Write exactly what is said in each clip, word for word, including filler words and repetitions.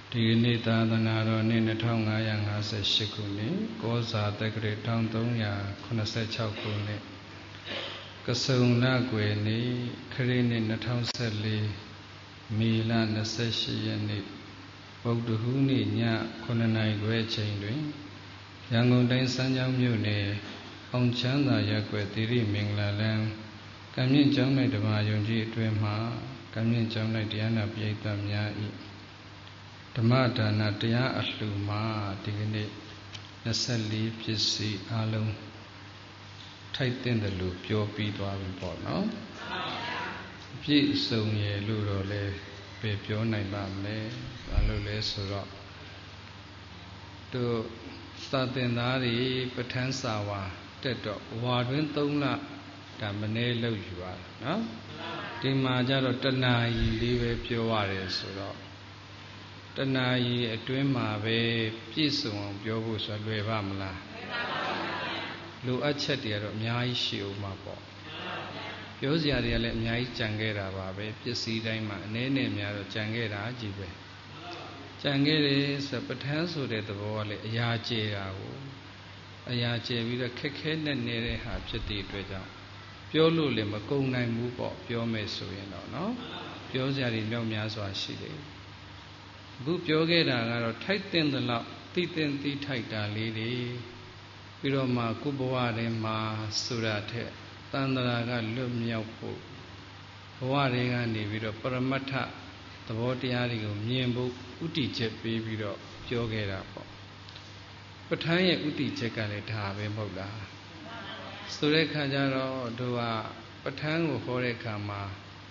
ဒီနေ့သာသနာတော်နှစ်နှစ်ထောင်ငါးရာငါးဆယ်ရှစ်ခုနှစ်ကောဇာတက္ကရာတစ်ထောင်သုံးရာခုနှစ်ဆယ်ခြောက်ခုနှစ်ကစုံလကွယ်နေ့ခရစ်နှစ်နှစ်ထောင်ဆယ်လေးမေလနှစ်ဆယ်ရှစ်ရက်နေ့ဗုဒ္ဓဟူးနေ့ညခုနှစ်နာရီခွဲအချိန်တွင်ရန်ကုန်တိုင်းစမ်းချောင်းမြို့နယ်အောင်ချမ်းသာရပ်ကွက်သီရိမင်္ဂလာလမ်းကံမြင့်ကျောင်း၌ဓမ္မယုံကြည်အတွင်မှကံမြင့်ကျောင်း၌တရားနာပရိသတ်များ၏ဓမ္မဒါနတရားအလှူမှာဒီကနေ့နှစ်ဆယ်လေးပစ္စည်းအလုံးထိုက်တဲ့လို့ပြောပြီးသွားပြီပေါ့နော်ပြည့်စုံရလို့တော့လဲပဲပြောနိုင်ပါမလဲဘာလို့လဲဆိုတော့တို့စာသင်သားတွေပဋ္ဌာန်းစာဝါတက်တော့ဝါတွင်သုံးလဒါမနေ့လောက်ယူရတာနော်ဒီမှာကျတော့တဏှာကြီးလေးပဲပြောရတယ်ဆိုတော့တဏှာကြီးအတွင်းမှာပဲပြည့်စုံအောင်ပြောဖို့ဆိုလွယ်ပါမလားလိုအပ်ချက်တွေကတော့အများကြီးရှိအောင်မှာပေါ့ပြောစရာတွေကလည်းအများကြီးကြံခဲ့တာပါပဲပစ္စည်းတိုင်းမှာအနည်းနဲ့များတော့ကြံခဲ့တာကြီးပဲကြံခဲ့တယ်ဆိုပဋ္ဌာန်းဆိုတဲ့သဘောကလည်းအရာကျေတာကိုအရာကျေပြီးတော့ခက်ခဲနဲ့နေတဲ့ဟာဖြစ်တဲ့အတွက်ကြောင့်ပြောလို့လည်းမကုန်နိုင်ဘူးပေါ့ပြောမယ်ဆိုရင်တော့နော်ပြောစရာတွေမြောက်များစွာရှိတယ်အခုပြောခဲ့တာကတော့ထိုက်တဲ့လောက်တိတင်တိထိုက်တာလေးတွေပြီးတော့မှကုဘဝထဲမှာဆိုတာထက်တန်ត្រာကလွတ်မြောက်ဖို့ဘဝတွေကနေပြီးတော့ပရမတ္ထသဘောတရားတွေကိုမြင်ဖို့ဥတည်ချက်ပေးပြီးတော့ပြောခဲ့တာပေါ့ပဋ္ဌာန်းရဲ့ဥတည်ချက်ကလည်းဒါပဲမဟုတ်လားဆိုတဲ့ခါကျတော့တို့ကပဋ္ဌာန်းကိုဟောတဲ့ခါမှာ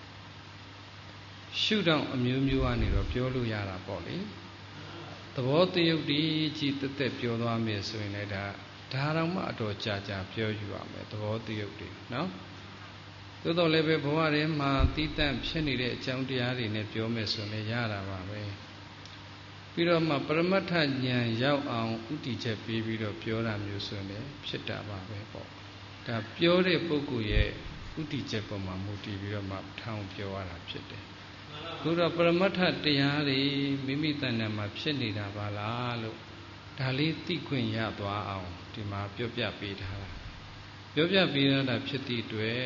ရှုထောင့်အမျိုးမျိုးကနေတော့ပြောလို့ရတာပေါ့လေသဘောတယုတ်ဒီကြည်တက်တက်ပြောသွားမယ်ဆိုရင်လည်းဒါဒါတော့မှအတော်ကြာကြာပြောယူရမယ်သဘောတယုတ်ဒီနော်သို့တော်လည်းပဲဘဝထဲမှာတိတန့်ဖြစ်နေတဲ့အကြောင်းတရားတွေနဲ့ပြောမယ်ဆိုရင်ရတာပါပဲပြီးတော့မှပရမတ္ထဉာဏ်ရောက်အောင်ဥတည်ချက်ပေးပြီးတော့ပြောတာမျိုးဆိုရင်ဖြစ်တာပါပဲပေါ့ဒါပြောတဲ့ပုဂ္ဂိုလ်ရဲ့ဥတည်ချက်ပေါ်မှာမူတည်ပြီးတော့မှထောင်ပြောရတာဖြစ်တယ်ခုတော့ပရမတ္ထတရားတွေမိမိတဏ္ဍာမှာဖြစ်နေတာပါလားလို့ဒါလေးသိခွင့်ရသွားအောင်ဒီမှာပြောပြပေးထားတာပြောပြပေးရတာဖြစ်သည့်အတွက်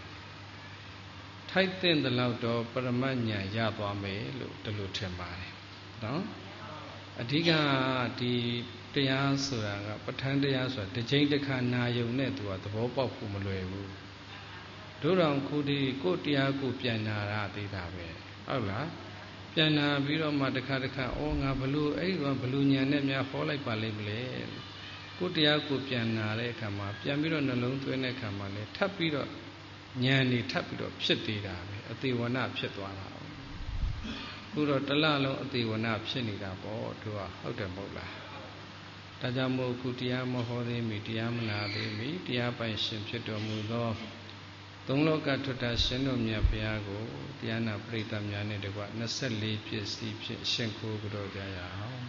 ထိုက်တဲ့လောက်တော့ပရမတ်ဉာဏ်ရသွားမယ်လို့ဒီလိုထင်ပါတယ်နော်အဓိကဒီတရားဆိုတာကပဋ္ဌာန်းတရားဆိုတာတစ်ချိန်တစ်ခါနာယုံနဲ့သူကသဘောပေါက်ဖို့မလွယ်ဘူးတို့တော်ခုဒီကိုတရားကိုပြန်နာရသေးတာပဲဟုတ်လားပြန်နာပြီးတော့မှတစ်ခါတစ်ခါဩငါဘလို့အဲ့တော့ဘလို့ဉာဏ်နဲ့များဟောလိုက်ပါလိမ့်မလဲကိုတရားကိုပြန်နာတဲ့အခါမှာပြန်ပြီးတော့နှလုံးသွင်းတဲ့အခါမှာလည်းထပ်ပြီးတော့ဉာဏ်นี่ထပ်ပြီးတော့ဖြစ်သေးတာပဲအသေးဝဏဖြစ်သွားတာခုတော့တလလုံးအသေးဝဏဖြစ်နေတာပေါ့တို့ကဟုတ်တယ်မဟုတ်လားဒါကြောင့်မို့ခုတရားမဟောသေးမီတရားမနာသေးမီတရားပိုင်ရှင်ဖြစ်တော်မူသောသုံးလောကထွတ်တာရှင်တို့မြတ်ဘုရားကိုတရားနာပရိသတ်များနဲ့တကွနှစ်ဆယ်လေးပြည့်စည်ဖြင့်ရှင်ခိုးကြတော်ကြရအောင်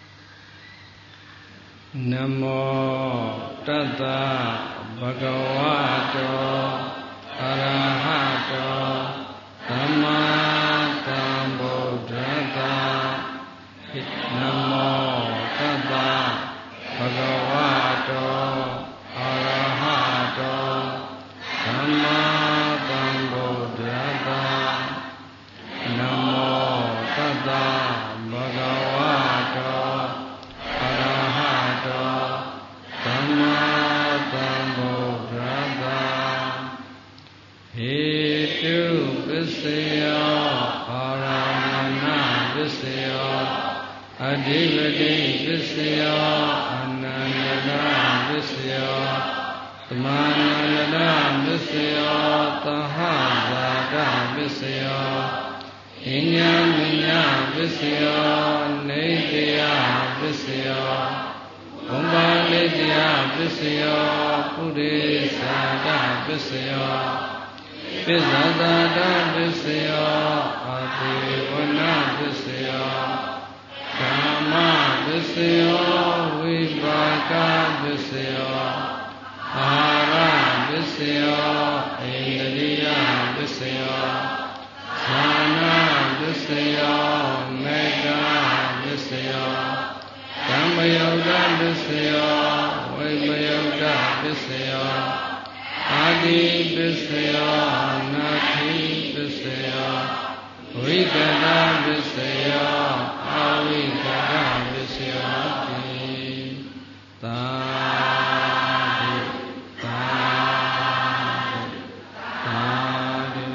နမောတတ္တဗဂဝတောအရဟတောသမ္မာသမ္ဗုဒ္ဓတ္တနမောတတ္တဗဂဝတောအရဟတောသမ္မာသမ္ဗုဒ္ဓတ္တနမောတတ္တဗဂဝတောအရဟတောသမ္မာသမ္ဗုဒ္ဓတ္တဟေတုပစ္စယောအာရမဏပစ္စယောအဓိပတိပစ္စယောအနန္တပစ္စယောသမန္တပစ္စယောသဟဇာတပစ္စယောဣညာမညာပစ္စယောနေတရားပစ္စယောဘုံပါလိတရားပစ္စယောပုရိသတပစ္စယောပိဇာတာတပစ္စယောအတိဝနာပစ္စယောကာမပစ္စယောဝိပါကပစ္စယောအာရပစ္စယောဣန္ဒြိယပစ္စယောသဌာနာပစ္စယောမေတ္တာပစ္စယောဓမ္မယုတ်တပစ္စယောဝိပယုတ်တပစ္စယောအာတိပစ္စယောနာတိပစ္စယောဝိကတပစ္စယောအဝိကတပစ္စယောတိသာဓုသာဓုသာဓု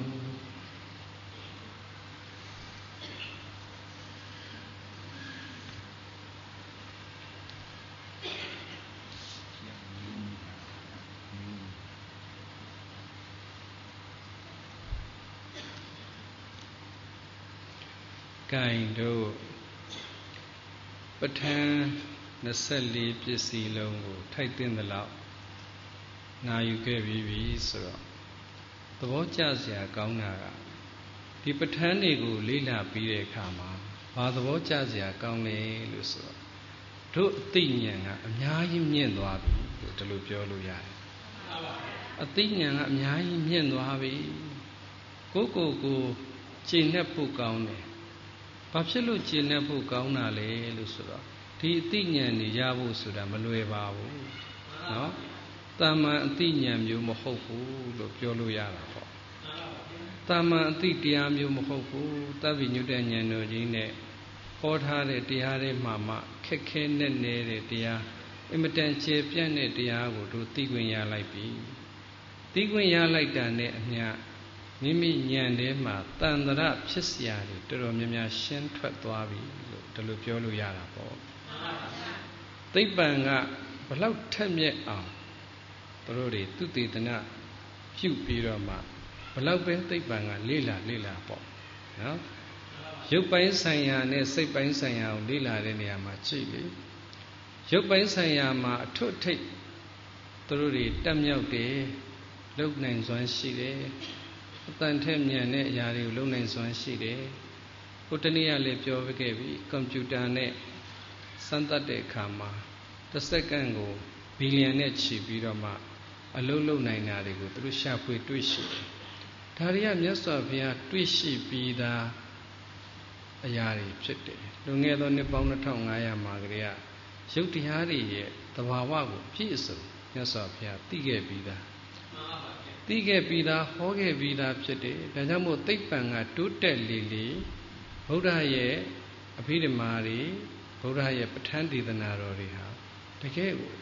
ကံတို့ပဋ္ဌာန်းနှစ်ဆယ့်လေးပစ္စည်းလုံးကိုထိုက်တင်သလောက်နာယူခဲ့ပြီးပြီဆိုတော့သဘောကျစရာကောင်းတာကဒီပဋ္ဌာန်းတွေကိုလေ့လာပြီးတဲ့အခါမှာဘာသဘောကျစရာကောင်းလဲလို့ဆိုတော့တို့အသိဉာဏ်ကအများကြီးမြင့်သွားပြီလို့ဒီလိုပြောလို့ရတယ်အသိဉာဏ်ကအများကြီးမြင့်သွားပြီကိုယ့်ကိုယ်ကိုကျင့်တတ်ဖို့ကောင်းတယ်ဘာဖြစ်လို့ကျင့်တတ်ဖို့ကောင်းတာလဲလို့ဆိုတော့ဒီအသိဉာဏ်တွေရဖို့ဆိုတာမလွယ်ပါဘူးနော်တာမန်အသိဉာဏ်မျိုးမဟုတ်ဘူးလို့ပြောလို့ရတာပေါ့တာမန်အသိတရားမျိုးမဟုတ်ဘူးသဗ္ဗညုတဉာဏ်တော်ကြီးနဲ့ဟောထားတဲ့တရားတွေမှမှခက်ခဲနဲ့နေတဲ့တရားအင်မတန်ကျေပြန့်တဲ့တရားကိုတို့သိခွင့်ရလိုက်ပြီသိခွင့်ရလိုက်တာနဲ့အမျှမိမိဉာဏ်ထဲမှာတန်ត្រဖြစ်เสียတွေတော်တော်များများရှင်းထွက်သွားပြီလို့ဒီလိုပြောလို့ရတာပေါ့သိပ္ပံကဘလောက်ထက်မြက်အောင်တို့တွေသူတေသနာပြုပြီးတော့မှဘလောက်ပဲသိပ္ပံကလေ့လာလေ့လာပေါ့နော်ရုပ်ပိုင်းဆိုင်ရာနဲ့စိတ်ပိုင်းဆိုင်ရာကိုလေ့လာတဲ့နေရာမှာကြည့်လေရုပ်ပိုင်းဆိုင်ရာမှာအထွတ်ထိပ်တို့တွေတက်မြောက်တယ်လုံနိုင်စွမ်းရှိတယ်အတန်ထက်မြန်တဲ့အရာတွေကိုလုံနိုင်စွမ်းရှိတယ်ဟိုတနေ့ကလည်းပြောခဲ့ပြီကွန်ပျူတာနဲ့စမ်းသပ်တဲ့အခါမှာတစ်စက္ကန့်ကိုဘီလီယံနဲ့ချီပြီးတော့မှအလုံးလုံးနိုင်တာတွေကိုသူတို့ရှာဖွေတွေ့ရှိတယ်ဒါတွေကမြတ်စွာဘုရားတွေ့ရှိပြီးသားအရာတွေဖြစ်တယ်လွန်ခဲ့သောနှစ်ပေါင်းနှစ်ထောင်ငါးရာမှာကလေးကရုပ်တရားတွေရဲ့သဘာဝကိုပြည့်စုံမြတ်စွာဘုရားသိခဲ့ပြီးသားသိခဲ့ပြီးသားဟောခဲ့ပြီးသားဖြစ်တယ်ဒါကြောင့်မို့သိပ္ပံကတိုးတက်လေလေဗုဒ္ဓရဲ့အဘိဓမ္မာတွေဗုဒ္ဓရဲ့ပဋ္ဌာန်းဒေသနာတော်တွေဟာတကယ်ကို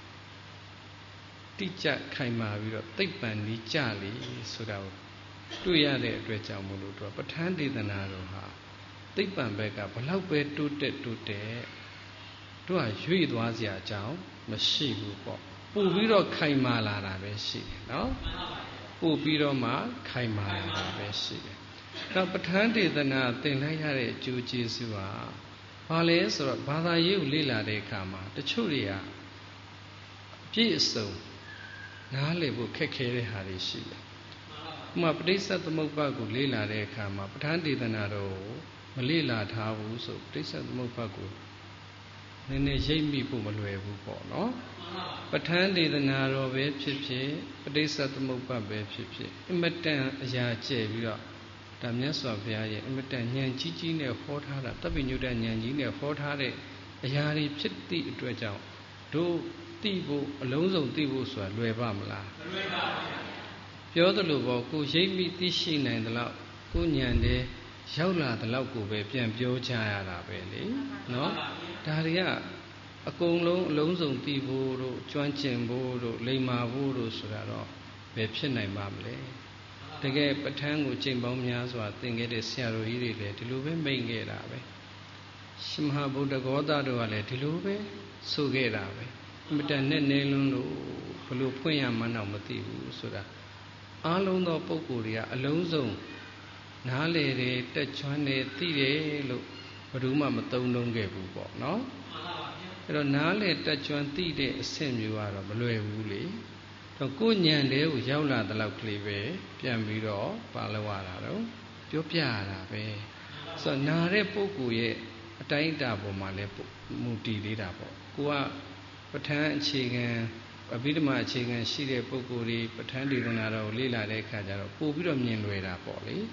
တိကျခိုင်မာပြီးတော့သိပ္ပံဤကြလေဆိုတာကိုတွေ့ရတဲ့အတွက်ကြောင့်မို့လို့တော့ပဋ္ဌာန်းဒေသနာတော်ဟာသိပ္ပံဘက်ကဘလောက်ပဲတိုးတက်တိုးတက်တို့ဟာရွေ့သွားစရာအကြောင်းမရှိဘူးပေါ့ပို့ပြီးတော့ခိုင်မာလာတာပဲရှိတယ်နော်ပို့ပြီးတော့မှခိုင်မာလာတာပဲရှိတယ်တော့ပဋ္ဌာန်းဒေသနာသင်လိုက်ရတဲ့အကျိုးကျေးဇူးဟာဘာလဲဆိုတော့ဘာသာရေးကိုလေ့လာတဲ့အခါမှာတချို့တွေကအပြည့်အစုံနားလည်ဖို့ခက်ခဲတဲ့ဟာတွေရှိတယ်ဥပမာပဋိစ္စသမုပ္ပါကိုလေ့လာတဲ့အခါမှာပဋ္ဌာန်းဒေသနာတော်ကိုမလေ့လာထားဘူးဆိုပဋိစ္စသမုပ္ပါကိုနည်းနည်းရိပ်မိဖို့မလွယ်ဘူးပေါ့နော်ပဋ္ဌာန်းဒေသနာတော်ပဲဖြစ်ဖြစ်ပဋိစ္စသမုပ္ပါပဲဖြစ်ဖြစ်အမတန်အရာကျယ်ပြီးတော့ဒါမြတ်စွာဘုရားရဲ့အမတန်ဉာဏ်ကြီးကြီးနဲ့ဟောထားတာသဗ္ဗညုတဉာဏ်ကြီးနဲ့ဟောထားတဲ့အရာတွေဖြစ်သည့်အတွက်ကြောင့်တို့သိဖို့အလုံးစုံသိဖို့ဆိုတာလွယ်ပါမလားမလွယ်ပါဘူးပြောသလိုပေါ့ကိုရိပ်မိသိရှိနိုင်သလောက်ကိုဉာဏ်တဲ့ရောက်လာသလောက်ကိုပဲပြန်ပြောကြရတာပဲလေနော်ဒါတွေကအကုန်လုံးအလုံးစုံသိဖို့တို့ကျွမ်းကျင်ဖို့တို့လိမ္မာဖို့တို့ဆိုတာတော့ဘယ်ဖြစ်နိုင်ပါမလဲတကယ်ပဋ္ဌာန်းကိုချိန်ပေါင်းများစွာသင်ခဲ့တဲ့ဆရာတော်ကြီးတွေလည်းဒီလိုပဲမိန့်ခဲ့တာပဲရှင်မဟာဗုဒ္ဓဂေါတတို့ကလည်းဒီလိုပဲဆိုခဲ့တာပဲအမတန်နဲ့နေလုံးလို့ဘလို့ဖွင့်ရမှန်းတော့မသိဘူးဆိုတာအားလုံးသောပုဂ္ဂိုလ်တွေကအလုံးစုံနားလေတယ်တက်ချွမ်းတယ်သိတယ်လို့ဘယ်သူမှမသုံးလုံးခဲ့ဘူးပေါ့နော်အဲ့တော့နားလေတက်ချွမ်းသိတဲ့အဆင့်မျိုးကတော့မလွယ်ဘူးလေတော့ကိုဉာဏ်တဲ့ကိုရောက်လာတဲ့လောက်ကလေးပဲပြန်ပြီးတော့ပါလို့ရတာတော့ပြောပြရတာပဲဆိုတော့နာတဲ့ပုဂ္ဂိုလ်ရဲ့အတိုင်းအတာပေါ်မှာလည်းမူတည်သေးတာပေါ့ကိုကပဋ္ဌာန်းအခြေခံအဘိဓမ္မာအခြေခံရှိတဲ့ပုဂ္ဂိုလ်တွေပဋ္ဌာန်းဒေသနာတော်ကိုလေ့လာတဲ့အခါကျတော့ပို့ပြီးတော့မြင်လွယ်တာပေါ့လေ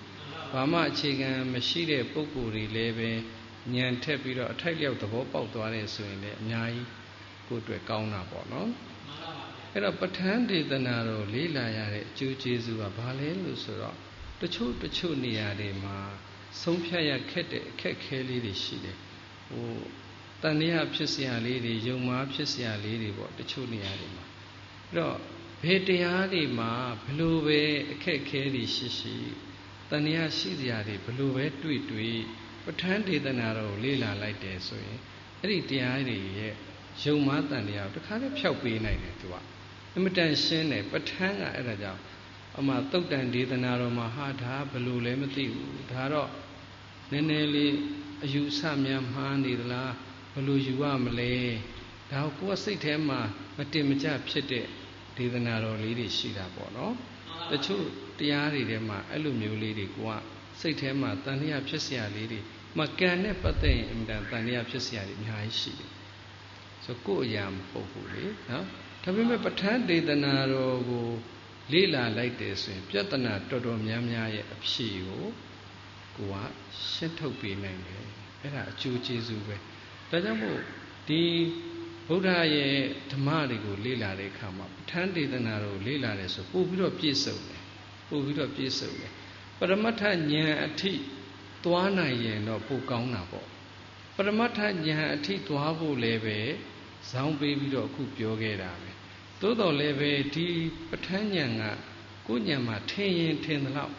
ဘာမှအခြေခံမရှိတဲ့ပုဂ္ဂိုလ်တွေလည်းပဲဉာဏ်ထက်ပြီးတော့အထိုက်လျောက်သဘောပေါက်သွားတယ်ဆိုရင်လည်းအများကြီးကိုယ်အတွက်ကောင်းတာပေါ့နော်အဲ့တော့ပဋ္ဌာန်းဒေသနာတော်လေးလာရတဲ့အကျိုးကျေးဇူးကဘာလဲလို့ဆိုတော့တချို့တချို့နေရာတွေမှာဆုံးဖြတ်ရခက်တဲ့အခက်ခဲလေးတွေရှိတယ်ဟိုတဏှာဖြစ်เสียလေးတွေယုံမှားဖြစ်เสียလေးတွေပေါ့တချို့နေရာတွေမှာအဲ့တော့ဘယ်တရားတွေမှာဘလို့ပဲအခက်ခဲတွေရှိရှိတဏှာရှိစရာတွေဘလို့ပဲတွေ့တွေ့ပဋ္ဌာန်းဒေသနာတော်ကိုလေ့လာလိုက်တယ်ဆိုရင်အဲ့ဒီတရားတွေရဲ့ယုံမှားတန်တရားကိုတခါတည်းဖျောက်ပေးနိုင်တယ်သူကအမတန်ရှင်းတယ်ပဋ္ဌာန်းကအဲ့ဒါကြောင့်အမှသုတ်တန်ဒေသနာတော်မှာဟာဒါဘလို့လဲမသိဘူးဒါတော့နည်းနည်းလေးအယူဆများမှားနေသလားဘလို့ယူရမလဲဒါကိုကိုယ်စိတ်ထဲမှာမတင်မကျဖြစ်တဲ့ဒေသနာတော်လေးတွေရှိတာပေါ့နော်တချို့တရားတွေထဲမှာအဲ့လိုမျိုးလေးတွေကိုကစိတ်ထဲမှာတန်လျာဖြစ်เสียလေးတွေမကံနဲ့ပတ်သက်ရင်အင်တန်တန်လျာဖြစ်เสียတွေအများကြီးရှိတယ်ဆိုကိုယ်အရာမဟုတ်ဘူးလေနော်ဒါပေမဲ့ပဋ္ဌာန်းဒေသနာတော်ကိုလေ့လာလိုက်တယ်ဆိုရင်ပြဿနာတော်တော်များများရဲ့အဖြေကိုကိုကရှင်းထုတ်ပေးနိုင်တယ်အဲ့ဒါအကျိုးကျေးဇူးပဲဒါကြောင့်မို့ဒီဗုဒ္ဓရဲ့ဓမ္မတွေကိုလေ့လာတဲ့အခါမှာပဋ္ဌာန်းဒေသနာတော်ကိုလေ့လာတယ်ဆိုပို့ပြီးတော့ပြည့်စုံတယ်ပို့ပြီးတော့ပြည့်စုံတယ်ပရမတ္ထဉာဏ်အထိသွားနိုင်ရင်တော့ပိုကောင်းတာပေါ့ပရမတ္ထဉာဏ်အထိသွားဖို့လည်းပဲဇောင်းပေးပြီးတော့အခုပြောခဲ့တာပဲသို့တော်လည်းပဲဒီပဋ္ဌာန်းဉာဏ်ကကိုယ်ဉာဏ်မှာထင်ရင်ထင်သလောက်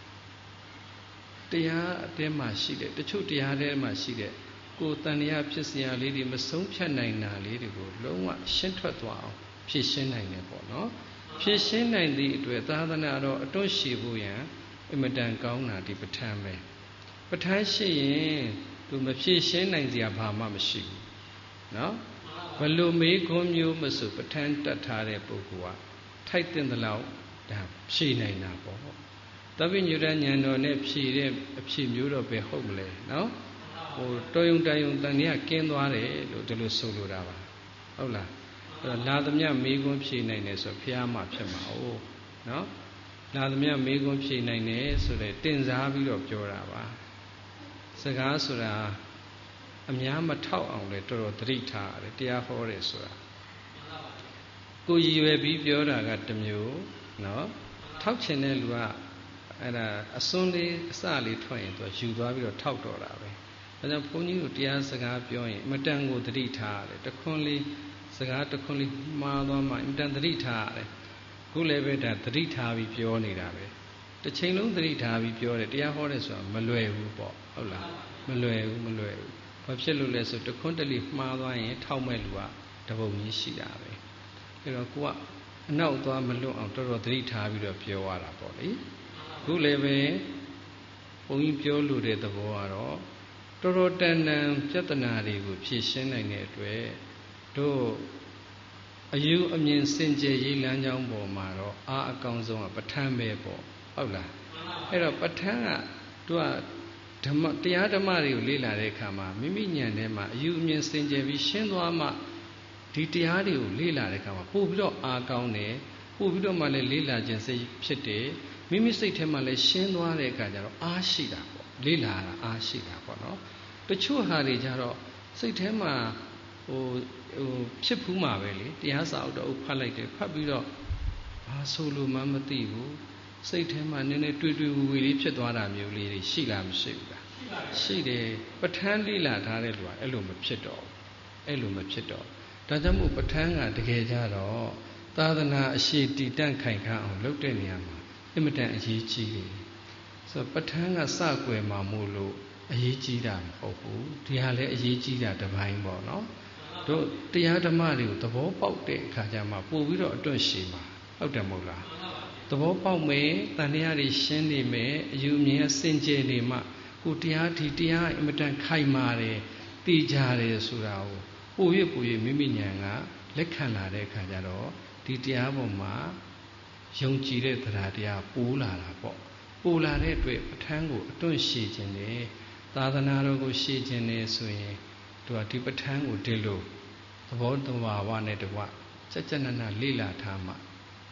တရားအတဲမှာရှိတယ်တချို့တရားထဲမှာရှိတယ်ကိုယ်တန်တရားဖြစ်စရာလေးတွေမဆုံးဖြတ်နိုင်တာလေးတွေကိုလုံးဝရှင်းထွက်သွားအောင်ဖြည့်ရှင်းနိုင်တယ်ပေါ့နော်ဖြည့်ရှင်းနိုင်သည့်အတွက်သာသနာတော်အတွန့်ရှိဖို့ရန်အင်မတန်ကောင်းတာဒီပဋ္ဌာန်းပဲပဋ္ဌာန်းရှိရင်သူမဖြည့်ရှင်းနိုင်စရာဘာမှမရှိဘူးနော်ဘလို့မေးခွန်းမျိုးမဆိုပဋ္ဌာန်းတတ်ထားတဲ့ပုဂ္ဂိုလ်ကထိုက်တဲ့လောက်ဒါဖြည့်နိုင်တာပေါ့သဗ္ဗညုတဉာဏ်တော်နဲ့ဖြည့်တဲ့အဖြည့်မျိုးတော့ပဲဟုတ်မလဲနော်ဟိုတော်ယုံတန်ယုံတန်เนี่ยကင်းသွားတယ်လို့ဒီလိုဆိုလိုတာပါဟုတ်လားအဲ့တော့လာသမျှမေးခွန်းဖြည့်နိုင်တယ်ဆိုဖျားမှဖြစ်မှာဟုတ်နော်လာသမျှမေးခွန်းဖြည့်နိုင်တယ်ဆိုတဲ့တင်စားပြီးတော့ပြောတာပါစကားဆိုတာအများမထောက်အောင်လဲတော်တော်သတိထားရတယ်တရားဟောတယ်ဆိုတာကိုရည်ရွယ်ပြီးပြောတာကတစ်မျိုးနော်ထောက်ချင်တဲ့လူကအဲ့ဒါအစွန်းလေးအစလေးထွက်ရင်သူယူသွားပြီးတော့ထောက်တော့တာပဲဒါကြောင့်ဘုန်းကြီးတို့တရားစကားပြောရင်အမတန်ကိုသတိထားရတယ်တခွန်းလေးစကားတခွန်းလေးမှားသွားမှအမတန်သတိထားရတယ်ခုလည်းပဲဒါသတိထားပြီးပြောနေတာပဲတစ်ချိန်လုံးသတိထားပြီးပြောတယ်တရားဟောတယ်ဆိုတာမလွယ်ဘူးပေါ့ဟုတ်လားမလွယ်ဘူးမလွယ်ဘူးဘာဖြစ်လို့လဲဆိုတခွန်းတလေးမှားသွားရင်ထောက်မဲ့လူကတပုံကြီးရှိတာပဲအဲ့တော့ကိုကအနောက်သွားမလွတ်အောင်တော်တော်သတိထားပြီးတော့ပြောရတာပေါ့လေခုလည်းပဲဘုန်းကြီးပြောလို့တဲ့သဘောကတော့တော်တော်တန်တန်ပြဿနာတွေကိုဖြေရှင်းနိုင်တဲ့အတွက်တို့အယူအမြင်စင်ကြယ်ရေးလမ်းကြောင်းပေါ်မှာတော့အားအကောင်းဆုံးကပဋ္ဌာန်းပဲပေါ့ဟုတ်လားအဲ့တော့ပဋ္ဌာန်းကသူကဓမ္မတရားဓမ္မတွေကိုလေ့လာတဲ့အခါမှာမိမိဉာဏ်ထဲမှာအယူအမြင်စင်ကြယ်ပြီးရှင်းသွားမှဒီတရားတွေကိုလေ့လာတဲ့အခါမှာပို့ပြီးတော့အားကောင်းတယ်ပို့ပြီးတော့မှလည်းလေ့လာခြင်းစိတ်ဖြစ်တယ်မိမိစိတ်ထဲမှာလည်းရှင်းသွားတဲ့အခါကျတော့အားရှိတာပေါ့လေ့လာတာအားရှိတာပေါ့နော်တချို့ဟာတွေကြတော့စိတ်ထဲမှာဟိုဟိုဖြစ်ဖူးမှာပဲလေတရားစာအုပ်တော့ဖတ်လိုက်တယ်ဖတ်ပြီးတော့ဘာဆိုလို့မှမသိဘူးစိတ်ထဲမှာနည်းနည်းတွေ့တွေ့ဝေဝေလေးဖြစ်သွားတာမျိုးလေးတွေရှိလားမရှိဘူးလားရှိတယ်ပဋ္ဌာန်းလေ့လာထားတဲ့လူကအဲ့လိုမဖြစ်တော့အဲ့လိုမဖြစ်တော့ဒါကြောင့်မို့ပဋ္ဌာန်းကတကယ်ကြတော့သာသနာအရှိတည်တံ့ခိုင်ခန့်အောင်လုပ်တဲ့နေရာမှာအင်မတန်အရေးကြီးတယ်ဆိုတော့ပဋ္ဌာန်းကစကွယ်မှာမို့လို့အရေးကြီးတာမဟုတ်ဘူးဒီဟာလည်းအရေးကြီးတာတစ်ပိုင်းပေါ့နော်တို့တရားဓမ္မတွေကိုသဘောပေါက်တဲ့အခါကျမှပို့ပြီးတော့အတွန့်ရှည်မှာဟုတ်တယ်မဟုတ်လားသဘောပေါက်မယ်တန်တရားတွေရှင်းနေမယ်အယူအမြင်စင်ကြယ်နေမှကိုတရားဒီတရားအင်မတန်ခိုင်မာတယ်တည်ကြတယ်ဆိုတာကိုပို့ရပို့ရမိမိဉာဏ်ကလက်ခံလာတဲ့အခါကျတော့ဒီတရားပေါ်မှာယုံကြည်တဲ့တရားတရားပိုးလာတာပေါ့ပိုးလာတဲ့အတွက်ပဋ္ဌာန်းကိုအတွန့်ရှည်ခြင်းနဲ့သာသနာတော်ကိုရှည်ခြင်းနဲ့ဆိုရင်သူကဒီပဋ္ဌာန်းကိုဒီလိုသဘောတဘာဝနဲ့တကွစัจ jnana လေ့လာထားမှ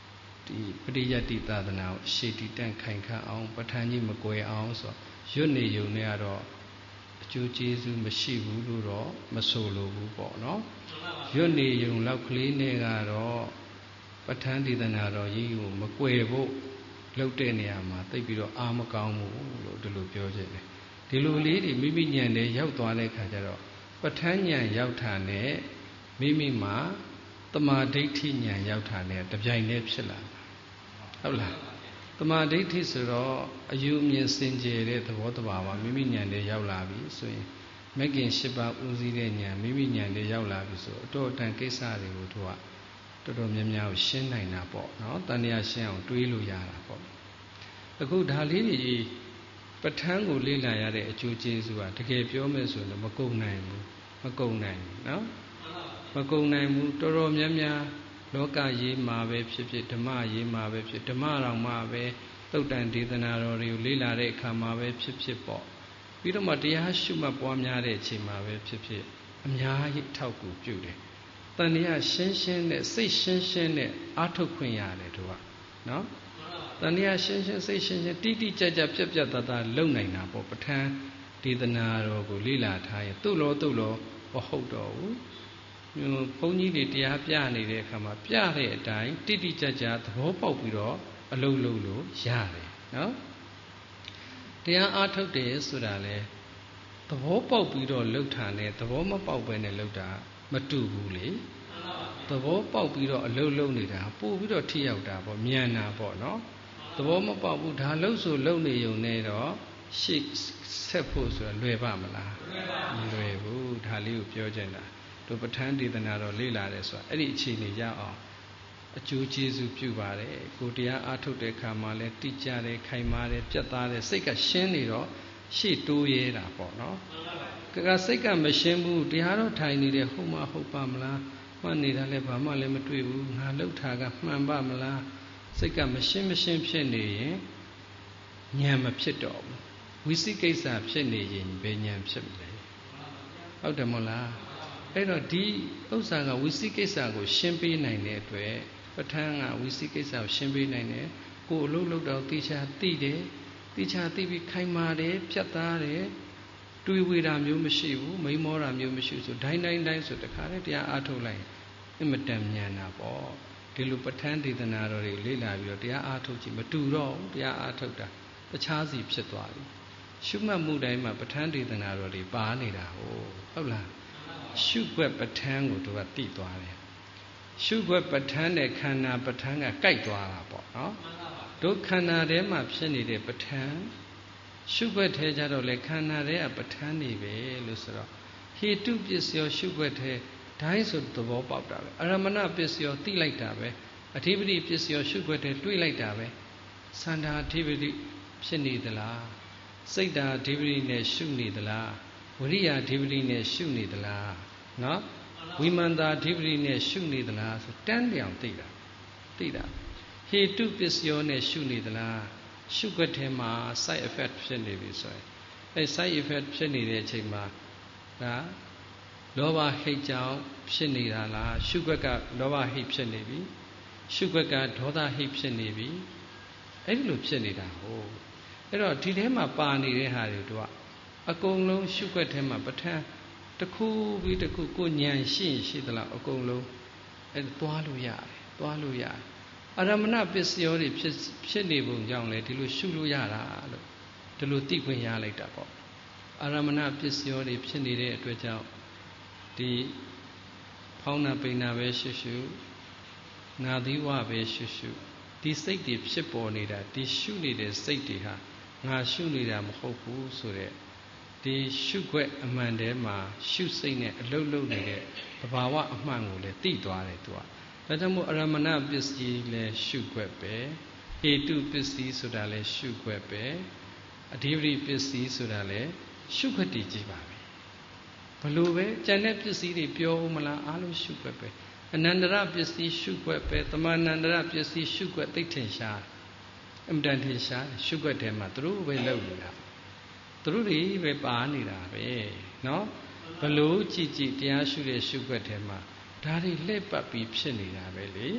ဒီပရိယတ္တိသာသနာကိုရှေ့တည်တန့်ခိုင်ခန့်အောင်ပဋ္ဌာန်းကြီးမကွယ်အောင်ဆိုရွတ်နေုံနဲ့ကတော့အကျိုးကျေးဇူးမရှိဘူးလို့တော့မဆိုလိုဘူးပေါ့နော်ရွတ်နေုံလောက်ကလေးနဲ့ကတော့ပဋ္ဌာန်းဒေသနာတော်ကြီးကိုမကွယ်ဖို့လုပ်တဲ့နေရာမှာသိပြီးတော့အာမကောင်းဘူးလို့ဒီလိုပြောချင်တယ်ဒီလိုလေးတွေမိမိဉာဏ်နဲ့ရောက်သွားတဲ့ခါကျတော့ပဋ္ဌာန်းဉာဏ်ရောက်တာနဲ့မိမိမှာတမာဒိဋ္ဌိဉာဏ်ရောက်တာနဲ့တပြိုင်တည်းဖြစ်လာဟုတ်လားတမာဒိဋ္ဌိဆိုတော့အယူအမြင်စင်ကြယ်တဲ့သဘောတဘာဝမိမိဉာဏ်နဲ့ရောက်လာပြီဆိုရင်မဂ်ကင်၈ပါးဦးစီးတဲ့ဉာဏ်မိမိဉာဏ်နဲ့ရောက်လာပြီဆိုအတော့အတန်ကိစ္စတွေကိုသူကတော်တော်များများကိုရှင်းနိုင်တာပေါ့နော်တန်တရားရှင်းအောင်တွေးလို့ရတာပေါ့အခုဒါလေးကြီးပဋ္ဌာန်းကိုလေ့လာရတဲ့အကျိုးကျေးဇူးကတကယ်ပြောမယ်ဆိုရင်မကုန်နိုင်ဘူးမကုန်နိုင်ဘူးနော်မကုန်နိုင်ဘူးတော်တော်များများလောကရေးမှာပဲဖြစ်ဖြစ်ဓမ္မရေးမှာပဲဖြစ်ဓမ္မတော်မှာပဲသုတ်တန်ဒေသနာတော်တွေကိုလေ့လာတဲ့အခါမှာပဲဖြစ်ဖြစ်ပေါ့ပြီးတော့မှတရားရှုမှတ်ပွားများတဲ့အချိန်မှာပဲဖြစ်ဖြစ်အများကြီးထောက်ကူပြုတယ်တန်တရားရှင်းရှင်းနဲ့စိတ်ရှင်းရှင်းနဲ့အားထုတ်ခွင့်ရတယ်တို့ကနော်တန်တရားရှင်းရှင်းစိတ်ရှင်းရှင်းတိတိကျကျပြတ်ပြတ်သားသားလုပ်နိုင်တာပေါ့ပဋ္ဌာန်းဒေသနာတော်ကိုလေ့လာထားရင်သူ့လောသူ့လောမဟုတ်တော့ဘူးဘုန်းကြီးတွေတရားပြနေတဲ့အခါမှာပြတဲ့အတိုင်းတိတိကျကျသဘောပေါက်ပြီးတော့အလုံးလုံးလို့ရတယ်နော်တရားအားထုတ်တယ်ဆိုတာလေသဘောပေါက်ပြီးတော့လှုပ်တာနဲ့သဘောမပေါက်ပဲနဲ့လှုပ်တာမတူဘူးလေသဘောပေါက်ပြီးတော့အလုံးလုံးနေတာပို့ပြီးတော့ထိရောက်တာပေါ့မြန်တာပေါ့နော်သဘောမပေါက်ဘူးဒါလှုပ်ဆိုလှုပ်နေုံနဲ့တော့ရှေ့ဆက်ဖို့ဆိုတာလွယ်ပါမလားမလွယ်ဘူးဒါလေးကိုပြောချင်တာတို့ပဋ္ဌာန်းဒေသနာတော်လေ့လာတယ်ဆိုတာအဲ့ဒီအခြေအနေရအောင်အကျိုးကျေးဇူးပြုပါတယ်ကိုတရားအားထုတ်တဲ့အခါမှာလဲတိကျတယ်ခိုင်မာတယ်ပြတ်သားတယ်စိတ်ကရှင်းနေတော့ရှေ့တိုးရဲတာပေါ့နော်ကစိတ်ကမရှင်းဘူးတရားတော်ထိုင်နေတယ်ဟုတ်မှဟုတ်ပါမလားမှတ်နေတာလဲဘာမှလည်းမတွေ့ဘူးငါလှုပ်တာကမှန်ပါမလားစိတ်ကမရှင်းမရှင်းဖြစ်နေရင်ဉာဏ်မဖြစ်တော့ဘူးဝိသိကိစ္စဖြစ်နေရင်ဘယ်ဉာဏ်ဖြစ်မလဲဟုတ်တယ်မို့လားအဲ့တော့ဒီဥစ္စာကဝိသိကိစ္စကိုရှင်းပေးနိုင်တဲ့အတွက်ပဋ္ဌာန်းကဝိသိကိစ္စကိုရှင်းပေးနိုင်တယ်ကိုယ်အလုပ်လုပ်တော့တိချာသိတယ်တိချာသိပြီးခိုင်မာတယ်ဖြတ်သားတယ်တွေးဝေတာမျိုးမရှိဘူးမိမောတာမျိုးမရှိဘူးဆိုဒိုင်းဒိုင်းဒိုင်းဆိုတခါတည်းတရားအားထုတ်လိုက်အင်မတန်ဉာဏ်တာပေါ့ဒီလိုပဋ္ဌာန်းဒေသနာတော်တွေလေ့လာပြီးတော့တရားအားထုတ်ကြည့်မတူတော့ဘူးတရားအားထုတ်တာတခြားစီဖြစ်သွားပြီရှုမှတ်မှုတိုင်းမှာပဋ္ဌာန်းဒေသနာတော်တွေပါနေတာဟုတ်ဟုတ်လားရှုွက်ပဋ္ဌာန်းကိုသူကသိသွားတယ်ရှုွက်ပဋ္ဌာန်းနဲ့ခန္ဓာပဋ္ဌာန်းကကိုက်သွားတာပေါ့နော်တို့ခန္ဓာထဲမှာဖြစ်နေတဲ့ပဋ္ဌာန်းရှုွက်ထဲကြတော့လေခန္ဓာထဲကပဋ္ဌာန်းနေပဲလို့ဆိုတော့ဟေတုပစ္စယောရှုွက်ထဲဒိုင်းဆိုသဘောပေါက်တာပဲအရမဏပစ္စယောသိလိုက်တာပဲအဓိပတိပစ္စယောရှုွက်ထဲတွေးလိုက်တာပဲစန္ဒာအဓိပတိဖြစ်နေသလားစိတ်ဓာအဓိပတိနဲ့ရှုနေသလားဝိရိယအဓိပတိနဲ့ရှုနေသလားနော်ဝိမာန်တာအဓိပတိနဲ့ရှုနေသလားဆိုတန်းတောင်သိတာသိတာဟေတုပစ္စယောနဲ့ရှုနေသလားရှုွက်ထဲမှာ side effect ဖြစ်နေပြီဆိုရင်အဲ side effect ဖြစ်နေတဲ့အချိန်မှာဒါလောဘဟိတ်ကြောင့်ဖြစ်နေတာလားရှုွက်ကလောဘဟိတ်ဖြစ်နေပြီရှုွက်ကဒေါသဟိတ်ဖြစ်နေပြီအဲ့ဒီလိုဖြစ်နေတာဟုတ်အဲ့တော့ဒီထဲမှာပါနေတဲ့ဟာတွေတို့ကအကုန်လုံးရှုွက်ထဲမှာပဋ္ဌာန်းတစ်ခုပြီးတစ်ခုကိုဉာဏ်ရှိရင်ရှိသလားအကုန်လုံးအဲ့ဒါသွားလို့ရတယ်သွားလို့ရတယ်အရမဏပစ္စယောတွေဖြစ်ဖြစ်နေပုံကြောင့်လေဒီလိုရှုလို့ရတာလို့ဒီလိုသိခွင့်ရလိုက်တာပေါ့အရမဏပစ္စယောတွေဖြစ်နေတဲ့အတွက်ကြောင့်ဒီဖောင်းနာပိန်နာပဲရှုရှုနာသီဝပဲရှုရှုဒီစိတ်တွေဖြစ်ပေါ်နေတာဒီရှုနေတဲ့စိတ်တွေဟာငါရှုနေတာမဟုတ်ဘူးဆိုတဲ့ဒီရှုွက်အမှန်တည်းမှာရှုစိတ်နဲ့အလုတ်လုတ်နေတဲ့သဘာဝအမှန်ကိုလည်းသိသွားတယ်သူကဒါကြောင့်မို့အရမဏပစ္စည်းလည်းရှုွက်ပဲဟေတုပစ္စည်းဆိုတာလည်းရှုွက်ပဲအဓိပတိပစ္စည်းဆိုတာလည်းရှုွက်တည်ကြည့်ပါပဲဘလို့ပဲကြံတဲ့ပစ္စည်းတွေပြောဦးမလားအားလုံးရှုွက်ပဲအနန္တရပစ္စည်းရှုွက်ပဲတမန်နန္တရပစ္စည်းရှုွက်သိထင်ရှားအမှန်တန်ထင်ရှားရှုွက်ထဲမှာသူတို့ပဲလောက်နေတာသူတို့တွေပဲပါနေတာပဲเนาะဘလို့ကြည်ကြည်တရားရှုတဲ့ရှုွက်ထဲမှာဒါတွေလှည့်ပတ်ပြီးဖြစ်နေတာပဲလေ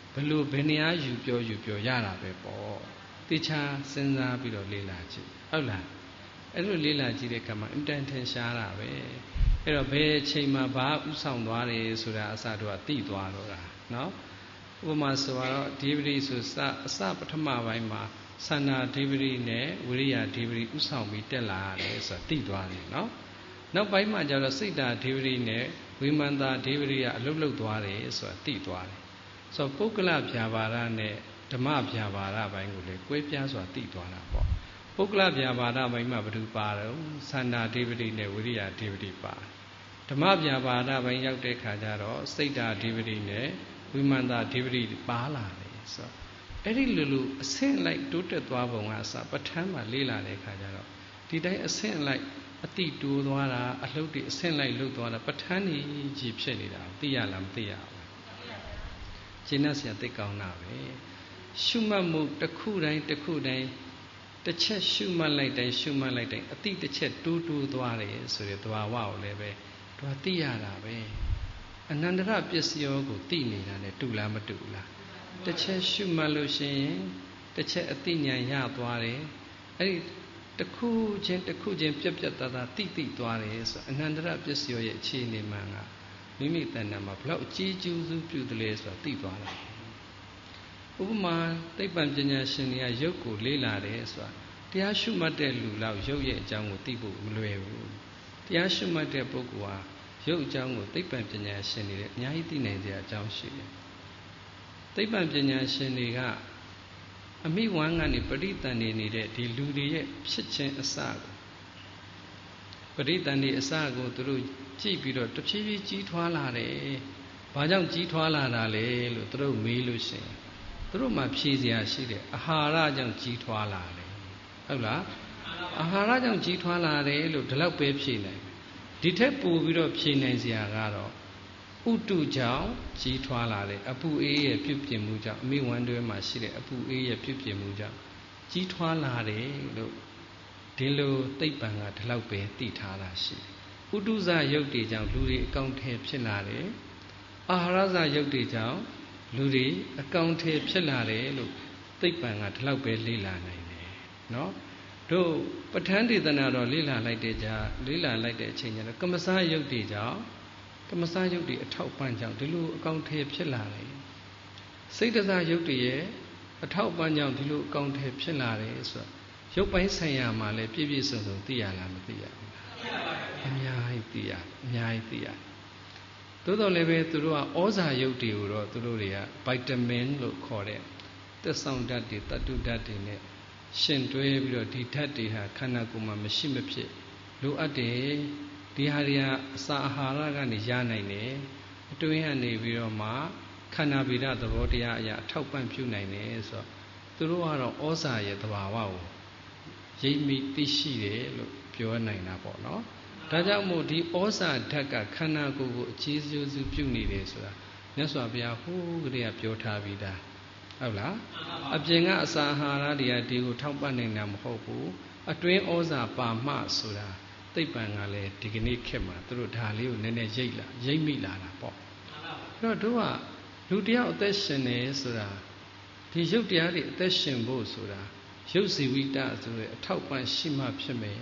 ဘယ်လိုဘယ်နေရာယူပြောယူပြောရတာပဲပေါ့တေချာစဉ်းစားပြီးတော့လေ့လာကြည့်ဟုတ်လားအဲ့လိုလေ့လာကြည့်တဲ့အခါမှာအင်တန်ထင်ရှားတာပဲအဲ့တော့ဘယ်အချိန်မှာဘာဥဆောင်သွားတယ်ဆိုတာအစတော့သိသွားတော့တာနော်ဥပမာဆိုတော့ဒီပတိဆိုစအစပထမပိုင်းမှာသန္တာဒီပတိနဲ့ဝိရိယဒီပတိဥဆောင်ပြီးတက်လာရတယ်ဆိုတာသိသွားတယ်နော်နောက်ပိုင်းမှာကျတော့စိတ်ဓာဒီပတိနဲ့ဝိမာန်တာဒီပတိကအလုတ်လုတ်သွားတယ်ဆိုတာသိသွားတယ်ဆိုတော့ပုဂ္ဂလဗျာပါဒနဲ့ဓမ္မဗျာပါဒဘိုင်းကိုလေကွဲပြားစွာသိသွားတာပေါ့ပုဂ္ဂလဗျာပါဒဘိုင်းမှာဘယ်သူပါတော့သန္တာဒီပတိနဲ့ဝိရိယဒီပတိပါဓမ္မဗျာပါဒဘိုင်းရောက်တဲ့ခါကျတော့စိတ်ဓာဒီပတိနဲ့ဝိမာန်တာဒီပတိပါလာတယ်ဆိုတော့အဲ့ဒီလိုလိုအဆင့်လိုက်တိုးတက်သွားပုံကအစပဋ္ဌာန်းမှာလေးလာတဲ့ခါကျတော့ဒီတိုင်းအဆင့်လိုက်အတိတိုးသွားတာအလှုပ်တွေအဆင့်လိုက်လှုပ်သွားတာပဋ္ဌာန်းကြီးဖြစ်နေတာသိရလားမသိရဘူးရှင်းဆရာသိကောင်းတာပဲရှုမှတ်မှုတစ်ခုတိုင်းတစ်ခုတိုင်းတစ်ချက်ရှုမှတ်လိုက်တိုင်းရှုမှတ်လိုက်တိုင်းအတိတစ်ချက်တိုးတိုးသွားတယ်ဆိုတဲ့သဘာဝကိုလည်းပဲသူကသိရတာပဲအနန္တရပစ္စယောကိုသိနေတာနဲ့တူလားမတူလားတစ်ချက်ရှုမှတ်လို့ရှိရင်တစ်ချက်အသိဉာဏ်ရသွားတယ်အဲ့ဒီတစ်ခုချင်းတစ်ခုချင်းပြက်ပြက်သားသားတိတိသွားတယ်ဆိုအနန္တရပစ္စယောရဲ့အခြေအနေမှန်ကမိမိတဏ္ဍာမှာဘလောက်အကြီးကျူးစုပြုတယ်လဲဆိုတာသိသွားတယ်ဥပမာသိပ္ပံပညာရှင်တွေကရုပ်ကိုလေ့လာတယ်ဆိုတာတရားရှုမှတ်တဲ့လူလောက်ရုပ်ရဲ့အကြောင်းကိုသိဖို့မလွယ်ဘူးတရားရှုမှတ်တဲ့ပုဂ္ဂိုလ်ဟာရုပ်အကြောင်းကိုသိပ္ပံပညာရှင်တွေအများကြီးသိနိုင်ကြအကြောင်းရှိတယ်သိပ္ပံပညာရှင်တွေကအမိဝမ်းကနေပရိသန်နေနေတဲ့ဒီလူတွေရဲ့ဖြစ်ခြင်းအစကိုပရိသန်နေအစကိုသူတို့ကြည့်ပြီးတော့တဖြည်းဖြည်းကြီးထွားလာတယ်။ဘာကြောင့်ကြီးထွားလာတာလဲလို့သူတို့မေးလို့ရှိရင်သူတို့မှဖြေစရာရှိတယ်အာဟာရကြောင့်ကြီးထွားလာတယ်ဟုတ်လားအာဟာရကြောင့်ကြီးထွားလာတယ်လို့ဒီလောက်ပဲဖြေနိုင်ဒီထက်ပိုပြီးတော့ဖြေနိုင်စရာကတော့ဥတုကြောင့်ကြီးထွားလာတယ်အပူအေးရဲ့ပြုပြင်မှုကြောင့်အမိဝမ်းတွဲမှာရှိတဲ့အပူအေးရဲ့ပြုပြင်မှုကြောင့်ကြီးထွားလာတယ်လို့ဒီလိုသိပ္ပံကဒီလောက်ပဲသိထားတာရှိတယ်ဥတုဇယုတ်တွေကြောင့်လူတွေအကောင့်ထဲဖြစ်လာတယ်အာဟာရဇယုတ်တွေကြောင့်လူတွေအကောင့်ထဲဖြစ်လာတယ်လို့သိပ္ပံကဒီလောက်ပဲလေ့လာနိုင်တယ်နော်တို့ပဋ္ဌာန်းဒေသနာတော့လေ့လာလိုက်တဲ့ကြာလေ့လာလိုက်တဲ့အချိန်ကျတော့ကမ္မစယုတ်တွေကြောင့်ကမ္မစယုတ်တွေအထောက်ပံ့ကြောင့်ဒီလိုအကောင့်ထဲဖြစ်လာတယ်စိတ်တစယုတ်တွေရဲ့အထောက်ပံ့ကြောင့်ဒီလိုအကောင့်ထဲဖြစ်လာတယ်ဆိုတော့ရုပ်ပိုင်းဆိုင်ရာမှာလည်းပြည့်ပြည့်စုံစုံသိရလားမသိရဘူးအများကြီးသိရအများကြီးသိရသို့တော်လည်းပဲသူတို့ကဩဇာယုတ်တွေကိုတော့သူတို့တွေကဗိုက်တာမင်လို့ခေါ်တဲ့သက်ဆောင်ဓာတ်တွေတတ္တုဓာတ်တွေနဲ့ရှင်တွဲပြီးတော့ဒီဓာတ်တွေဟာခန္ဓာကိုယ်မှာမရှိမဖြစ်လိုအပ်တယ်ဒီဟာတွေကအစာအာဟာရကနေရနိုင်တယ်အတွင်းကနေပြီးတော့မှခန္ဓာဗေဒသဘောတရားအရာအထောက်ပံ့ပြုနိုင်တယ်ဆိုတော့သူတို့ကတော့ဩဇာရဲ့သဘာဝကိုရိပ်မိသိရှိတယ်လို့ပြောနိုင်တာပေါ့နော်ဒါကြောင့်မို့ဒီဩဇာဓာတ်ကခန္ဓာကိုယ်ကိုအခြေကျိုးစုပြုနေတယ်ဆိုတာမြတ်စွာဘုရားဟိုးကလေးကပြောထားပြီးသားဟုတ်လားအပြင်ကအစာအာဟာရတွေကဒီကိုထောက်ပံ့နေတာမဟုတ်ဘူးအတွင်းဩဇာပါမှဆိုတာသိပ္ပံကလည်းဒီကနေ့ခေတ်မှာသူတို့ဒါလေးကိုနည်းနည်းရိပ်လာရိပ်မိလာတာပေါ့အဲ့တော့တို့ကလူတယောက်အသက်ရှင်နေဆိုတာဒီရုပ်တရားတွေအသက်ရှင်ဖို့ဆိုတာရုပ်ဇီဝိတဆိုတဲ့အထောက်ပံ့ရှိမှဖြစ်မယ်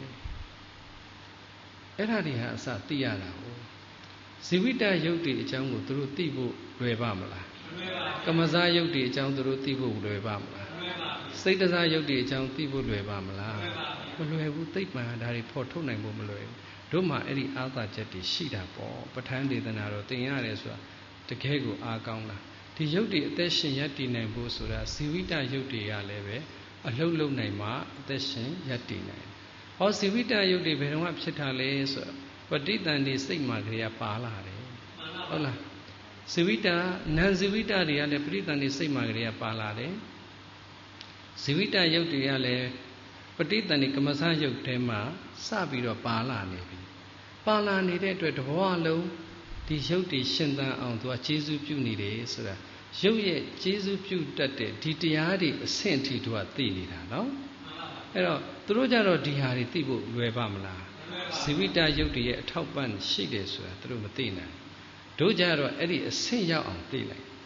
အဲ့ဒါတွေဟာအစသိရတာဟုတ်ဇီဝိတရုပ်တွေအကြောင်းကိုသူတို့သိဖို့လွယ်ပါမလားကမ္မဇာယုတ်တွေအကြောင်းသူတို့သိဖို့လွယ်ပါမလားစိတ်တစားယုတ်တွေအကြောင်းသိဖို့လွယ်ပါမလားမလွယ်ဘူးသိပ္ပံဒါတွေဖော်ထုတ်နိုင်ဖို့မလွယ်ဘူးတို့မှအဲ့ဒီအာသာချက်တွေရှိတာပေါ့ပဋ္ဌာန်းဒေသနာတော့သင်ရတယ်ဆိုတာတကယ်ကိုအားကောင်းတာဒီယုတ်တွေအသက်ရှင်ရပ်တည်နိုင်ဖို့ဆိုတာဇီဝိတယုတ်တွေကလည်းပဲအလှုပ်လှုပ်နိုင်မှအသက်ရှင်ရပ်တည်နိုင်ဟောဇီဝိတယုတ်တွေဘယ်တော့မှဖြစ်တာလဲဆိုတော့ပဋိသန္ဓေစိတ်မှကလေးကပါလာတယ်ဟုတ်လားဇီဝိတနံဇီဝိတတွေကလည်းပဋိသန္ဓေစိတ်မှကလေးကပါလာတယ်ဇီဝိတယုတ်တွေကလည်းပဋိသန္ဓေကမ္မစယုတ်ထဲမှာစပြီးတော့ပါလာနေပြီပါလာနေတဲ့အတွက်တဘောအလုံးဒီယုတ်တွေရှင်သန်အောင်သူကကျေးဇူးပြုနေတယ်ဆိုတာရုပ်ရဲ့ကျေးဇူးပြုတတ်တဲ့ဒီတရားတွေအဆင့်အထိသူကသိနေတာနော်အဲ့တော့သူတို့ကြတော့ဒီဟာတွေသိဖို့လွယ်ပါမလားဇီဝိတယုတ်တွေရဲ့အထောက်ပံ့ရှိတယ်ဆိုတာသူတို့မသိနိုင်တို့ကြတော့အဲ့ဒီအဆင့်ရောက်အောင်သိလိုက်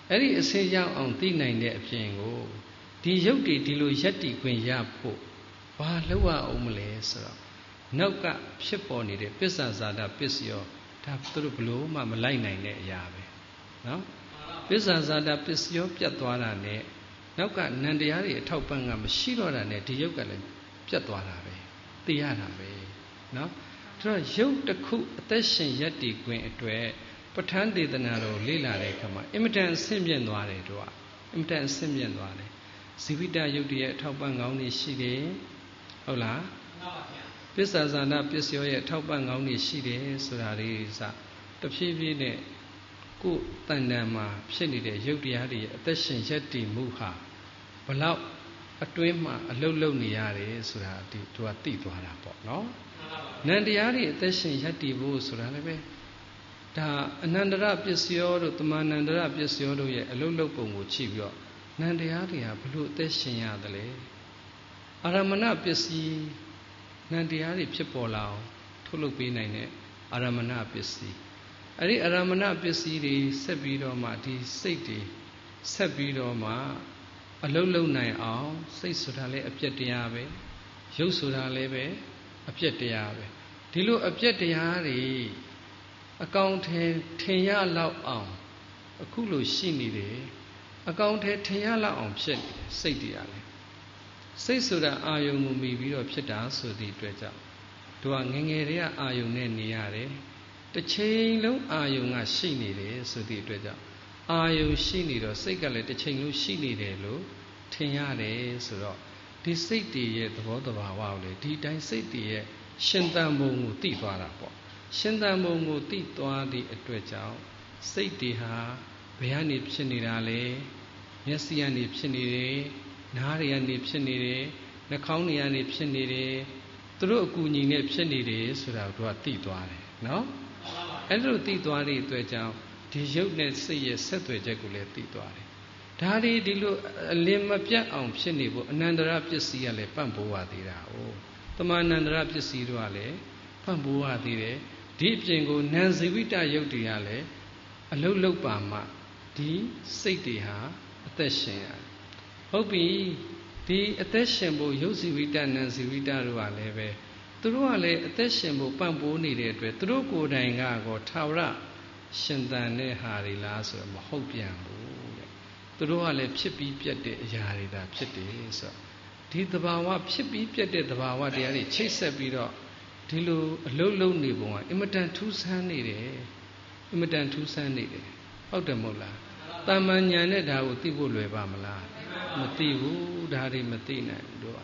အဲ့ဒီအစင်းရောက်အောင်သိနိုင်တဲ့အပြင်ကိုဒီရုပ်တွေဒီလိုရက်တီခွင့်ရဖို့ဘာလုပ်ရအောင်မလဲဆိုတော့နောက်ကဖြစ်ပေါ်နေတဲ့ပစ္ဆာဇာတပစ္စယောဒါသူတို့ဘလို့မှမလိုက်နိုင်တဲ့အရာပဲနော်ပစ္ဆာဇာတပစ္စယောပြတ်သွားတာနဲ့နောက်ကနန္တရားတွေအထောက်ပံ့ကမရှိတော့တာနဲ့ဒီရုပ်ကလည်းပြတ်သွားတာပဲသိရတာပဲနော်ဒါတော့ရုပ်တစ်ခုအသက်ရှင်ရက်တည်ခွင့်အတွက်ပဋ္ဌာန်းဒေသနာတော်လေ့လာတဲ့အခါမှာအင်မတန်အဆင့်မြင့်သွားတယ်တို့ကအင်မတန်အဆင့်မြင့်သွားတယ်ဇီဝိတယုတ်တရဲ့အထောက်ပံ့ကောင်းတွေရှိတယ်ဟုတ်လားမှန်ပါဗျာပစ္ဆာဇာနာပစ္စယောရဲ့အထောက်ပံ့ကောင်းတွေရှိတယ်ဆိုတာလေးစတဖြည်းဖြည်းနဲ့ကိုယ်တဏ္ဍာမှာဖြစ်နေတဲ့ယုတ်တရားတွေရဲ့အသက်ရှင်ရက်တည်မှုဟာဘလောက်အတွင်းမှာအလုတ်လုတ်နေရတယ်ဆိုတာဒီသူကသိသွားတာပေါ့နော်နန္တရားတွေအသက်ရှင်ရက်တည်ဖို့ဆိုတာလည်းပဲဒါအနန္တရပစ္စယောတို့တမန်နန္တရပစ္စယောတို့ရဲ့အလုတ်လုတ်ပုံကိုကြည့်ပြီးတော့နန္တရားတွေကဘလို့အသက်ရှင်ရသလဲအာရမဏပစ္စည်းနန္တရားတွေဖြစ်ပေါ်လာအောင်ထုတ်လုပ်ပေးနိုင်တဲ့အာရမဏပစ္စည်းအဲ့ဒီအာရမဏပစ္စည်းတွေဆက်ပြီးတော့မှဒီစိတ်တွေဆက်ပြီးတော့မှအလုံးလုံးနိုင်အောင်စိတ်ဆိုတာလည်းအပြည့်တရားပဲရုပ်ဆိုတာလည်းပဲအပြည့်တရားပဲဒီလိုအပြည့်တရားတွေအကောင်ထဲထင်ရလောက်အောင်အခုလိုရှိနေတယ်အကောင်ထဲထင်ရလောက်အောင်ဖြစ်နေတယ်စိတ်တရားလည်းစိတ်ဆိုတာအာယုံကိုမိပြီးတော့ဖြစ်တာဆိုသည့်အတွက်ကြောင့်သူကငငယ်တွေကအာယုံနဲ့နေရတယ်တစ်ချိန်လုံးအာယုံကရှိနေတယ်ဆိုသည့်အတွက်ကြောင့်အာယုံရှိနေတော့စိတ်ကလည်းတစ်ချိန်လုံးရှိနေတယ်လို့ထင်ရတယ်ဆိုတော့ဒီစိတ်တည်ရဲ့သဘောတဘာဝကိုလေဒီတိုင်းစိတ်တည်ရဲ့ရှင်သန်ပုံကိုသိသွားတာပေါ့ရှင်သန်ပုံကိုသိသွားသည့်အတွက်ကြောင့်စိတ်တည်ဟာဘယ်ကနေဖြစ်နေတာလဲမျက်စိကနေဖြစ်နေတယ်နားတွေကနေဖြစ်နေတယ်နှာခေါင်းတွေကနေဖြစ်နေတယ်သူတို့အကူအညီနဲ့ဖြစ်နေတယ်ဆိုတာကိုသူကသိသွားတယ်နော်အဲ့လိုသိသွားတဲ့အတွက်ကြောင့်ဒီရုပ်နဲ့စိတ်ရဲ့ဆက်သွယ်ချက်ကိုလည်းသိသွားတယ်ဒါတွေဒီလိုအလင်းမပြတ်အောင်ဖြစ်နေဖို့အနန္တရပစ္စည်းကလည်းပံ့ပိုးရသေးတာ哦တမန်အနန္တရပစ္စည်းတို့ကလည်းပံ့ပိုးရသေးတယ်ဒီအပြင်ကိုနံဇိဝိတယုတ်တွေကလည်းအလုတ်လုတ်ပါမှဒီစိတ်တွေဟာအသက်ရှင်ရတယ်ဟုတ်ပြီဒီအသက်ရှင်ဖို့ယုတ်ဇိဝိတနံဇိဝိတတို့ကလည်းပဲသူတို့ကလည်းအသက်ရှင်ဖို့ပံ့ပိုးနေတဲ့အတွက်သူတို့ကိုယ်တိုင်ကတော့ထာဝရရှင်သန်တဲ့ဟာတွေလားဆိုတော့မဟုတ်ပြန်ဘူးတဲ့သူတို့ကလည်းဖြစ်ပြီးပြတ်တဲ့အရာတွေဒါဖြစ်တယ်ဆိုတော့ဒီသဘာဝဖြစ်ပြီးပြတ်တဲ့သဘာဝတရားတွေချိတ်ဆက်ပြီးတော့ဒီလိုအလုံးလုံးနေပုံကအင်မတန်ထူးဆန်းနေတယ်အင်မတန်ထူးဆန်းနေတယ်ဟုတ်တယ်မဟုတ်လားတာမန်ညာနဲ့ဒါကိုသိဖို့လွယ်ပါမလားမသိဘူးဒါတွေမသိနိုင်ဘူးတို့က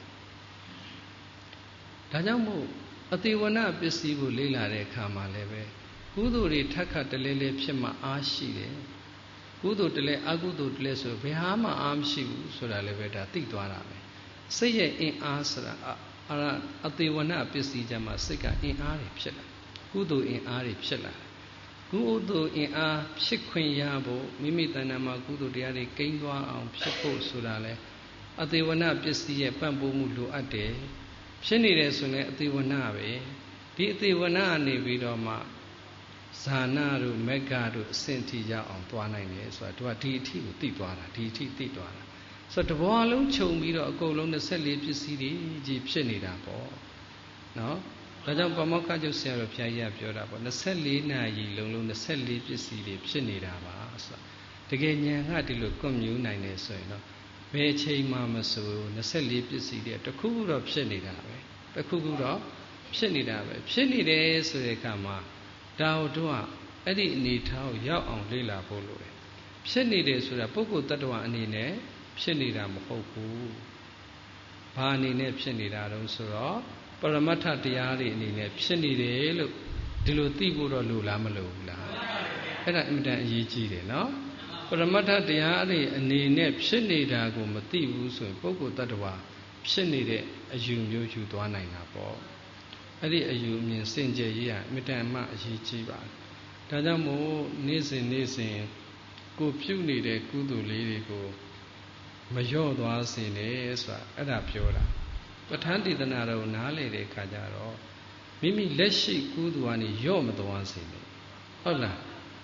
ဒါကြောင့်မို့အတိဝနပစ္စည်းကိုလေ့လာတဲ့အခါမှာလည်းပဲကုသိုလ်တွေထက်ခတ်တလဲလဲဖြစ်မှအားရှိတယ်ကုသိုလ်တလဲအကုသိုလ်တလဲဆိုဘယ်ဟာမှအားမရှိဘူးဆိုတာလည်းပဲဒါသိသွားတာပဲစိတ်ရဲ့အင်အားဆိုတာအာရအတိဝနပစ္စည်းကြမှာစိတ်ကအင်အားတွေဖြစ်လာကုသိုလ်အင်အားတွေဖြစ်လာကုသိုလ်အင်အားဖြစ်ခွင့်ရဖို့မိမိတဏ္ဍာမှာကုသိုလ်တရားတွေကိန်းသွားအောင်ဖြစ်ဖို့ဆိုတာလဲအတိဝနပစ္စည်းရဲ့ပံ့ပိုးမှုလိုအပ်တယ်ဖြစ်နေတယ်ဆိုရင်အတိဝနပဲဒီအတိဝနကနေပြီးတော့မှဇာနာတို့မက္ခတို့အဆင့်ထိရောက်အောင်သွားနိုင်တယ်ဆိုတာသူကဒီအထိကိုသိသွားတာဒီအထိသိသွားတာဆိုတော့တဘောလုံးခြုံပြီးတော့အကုန်လုံးยี่สิบสี่ပစ္စည်းတွေကြီးဖြစ်နေတာပေါ့နော်ဒါကြောင့်ပမောက္ခကျုပ်ဆရာတော်ဘုရားကြီးကပြောတာပေါ့ยี่สิบสี่နာရီလုံးလုံးยี่สิบสี่ပစ္စည်းတွေဖြစ်နေတာပါဆိုတကယ်ဉာဏ်ကဒီလိုကွန်မြူနိုင်တယ်ဆိုရင်တော့ဘယ်အချိန်မှမဆိုยี่สิบสี่ပစ္စည်းတွေတခုခုတော့ဖြစ်နေတာပဲတခုခုတော့ဖြစ်နေတာပဲဖြစ်နေတယ်ဆိုတဲ့အခါမှာဒါတို့ကအဲ့ဒီအနေထားကိုရောက်အောင်လေ့လာဖို့လိုတယ်ဖြစ်နေတယ်ဆိုတာပုဂ္ဂိုလ်တ attva အနေနဲ့ဖြစ်နေတာမဟုတ်ဘူးဘာအနေနဲ့ဖြစ်နေတာတုံးဆိုတော့ပရမတ္ထတရားတွေအနေနဲ့ဖြစ်နေတယ်လို့ဒီလိုသိဖို့တော့လိုလားမလိုဘူးလားအဲ့ဒါအင်မတန်အရေးကြီးတယ်နော်ပရမတ္ထတရားတွေအနေနဲ့ဖြစ်နေတာကိုမသိဘူးဆိုရင်ပုဂ္ဂိုလ်တ attva ဖြစ်နေတဲ့အယူမျိုးယူသွားနိုင်တာပေါ့အဲ့ဒီအယူအမြင်စင်ကြယ်ရေးဟာအမြဲတမ်းမှအရေးကြီးပါတယ်ဒါကြောင့်မို့နေ့စဉ်နေ့စဉ်ကိုပြုနေတဲ့ကုသိုလ်လေးတွေကိုမလျော့သွားစေနဲ့ဆိုတာအဲ့ဒါပြောတာပဋ္ဌာန်းဒေသနာတော်နားလေတဲ့အခါကျတော့မိမိလက်ရှိကုသိုလ်ကနေလျော့မသွားစေနဲ့ဟုတ်လား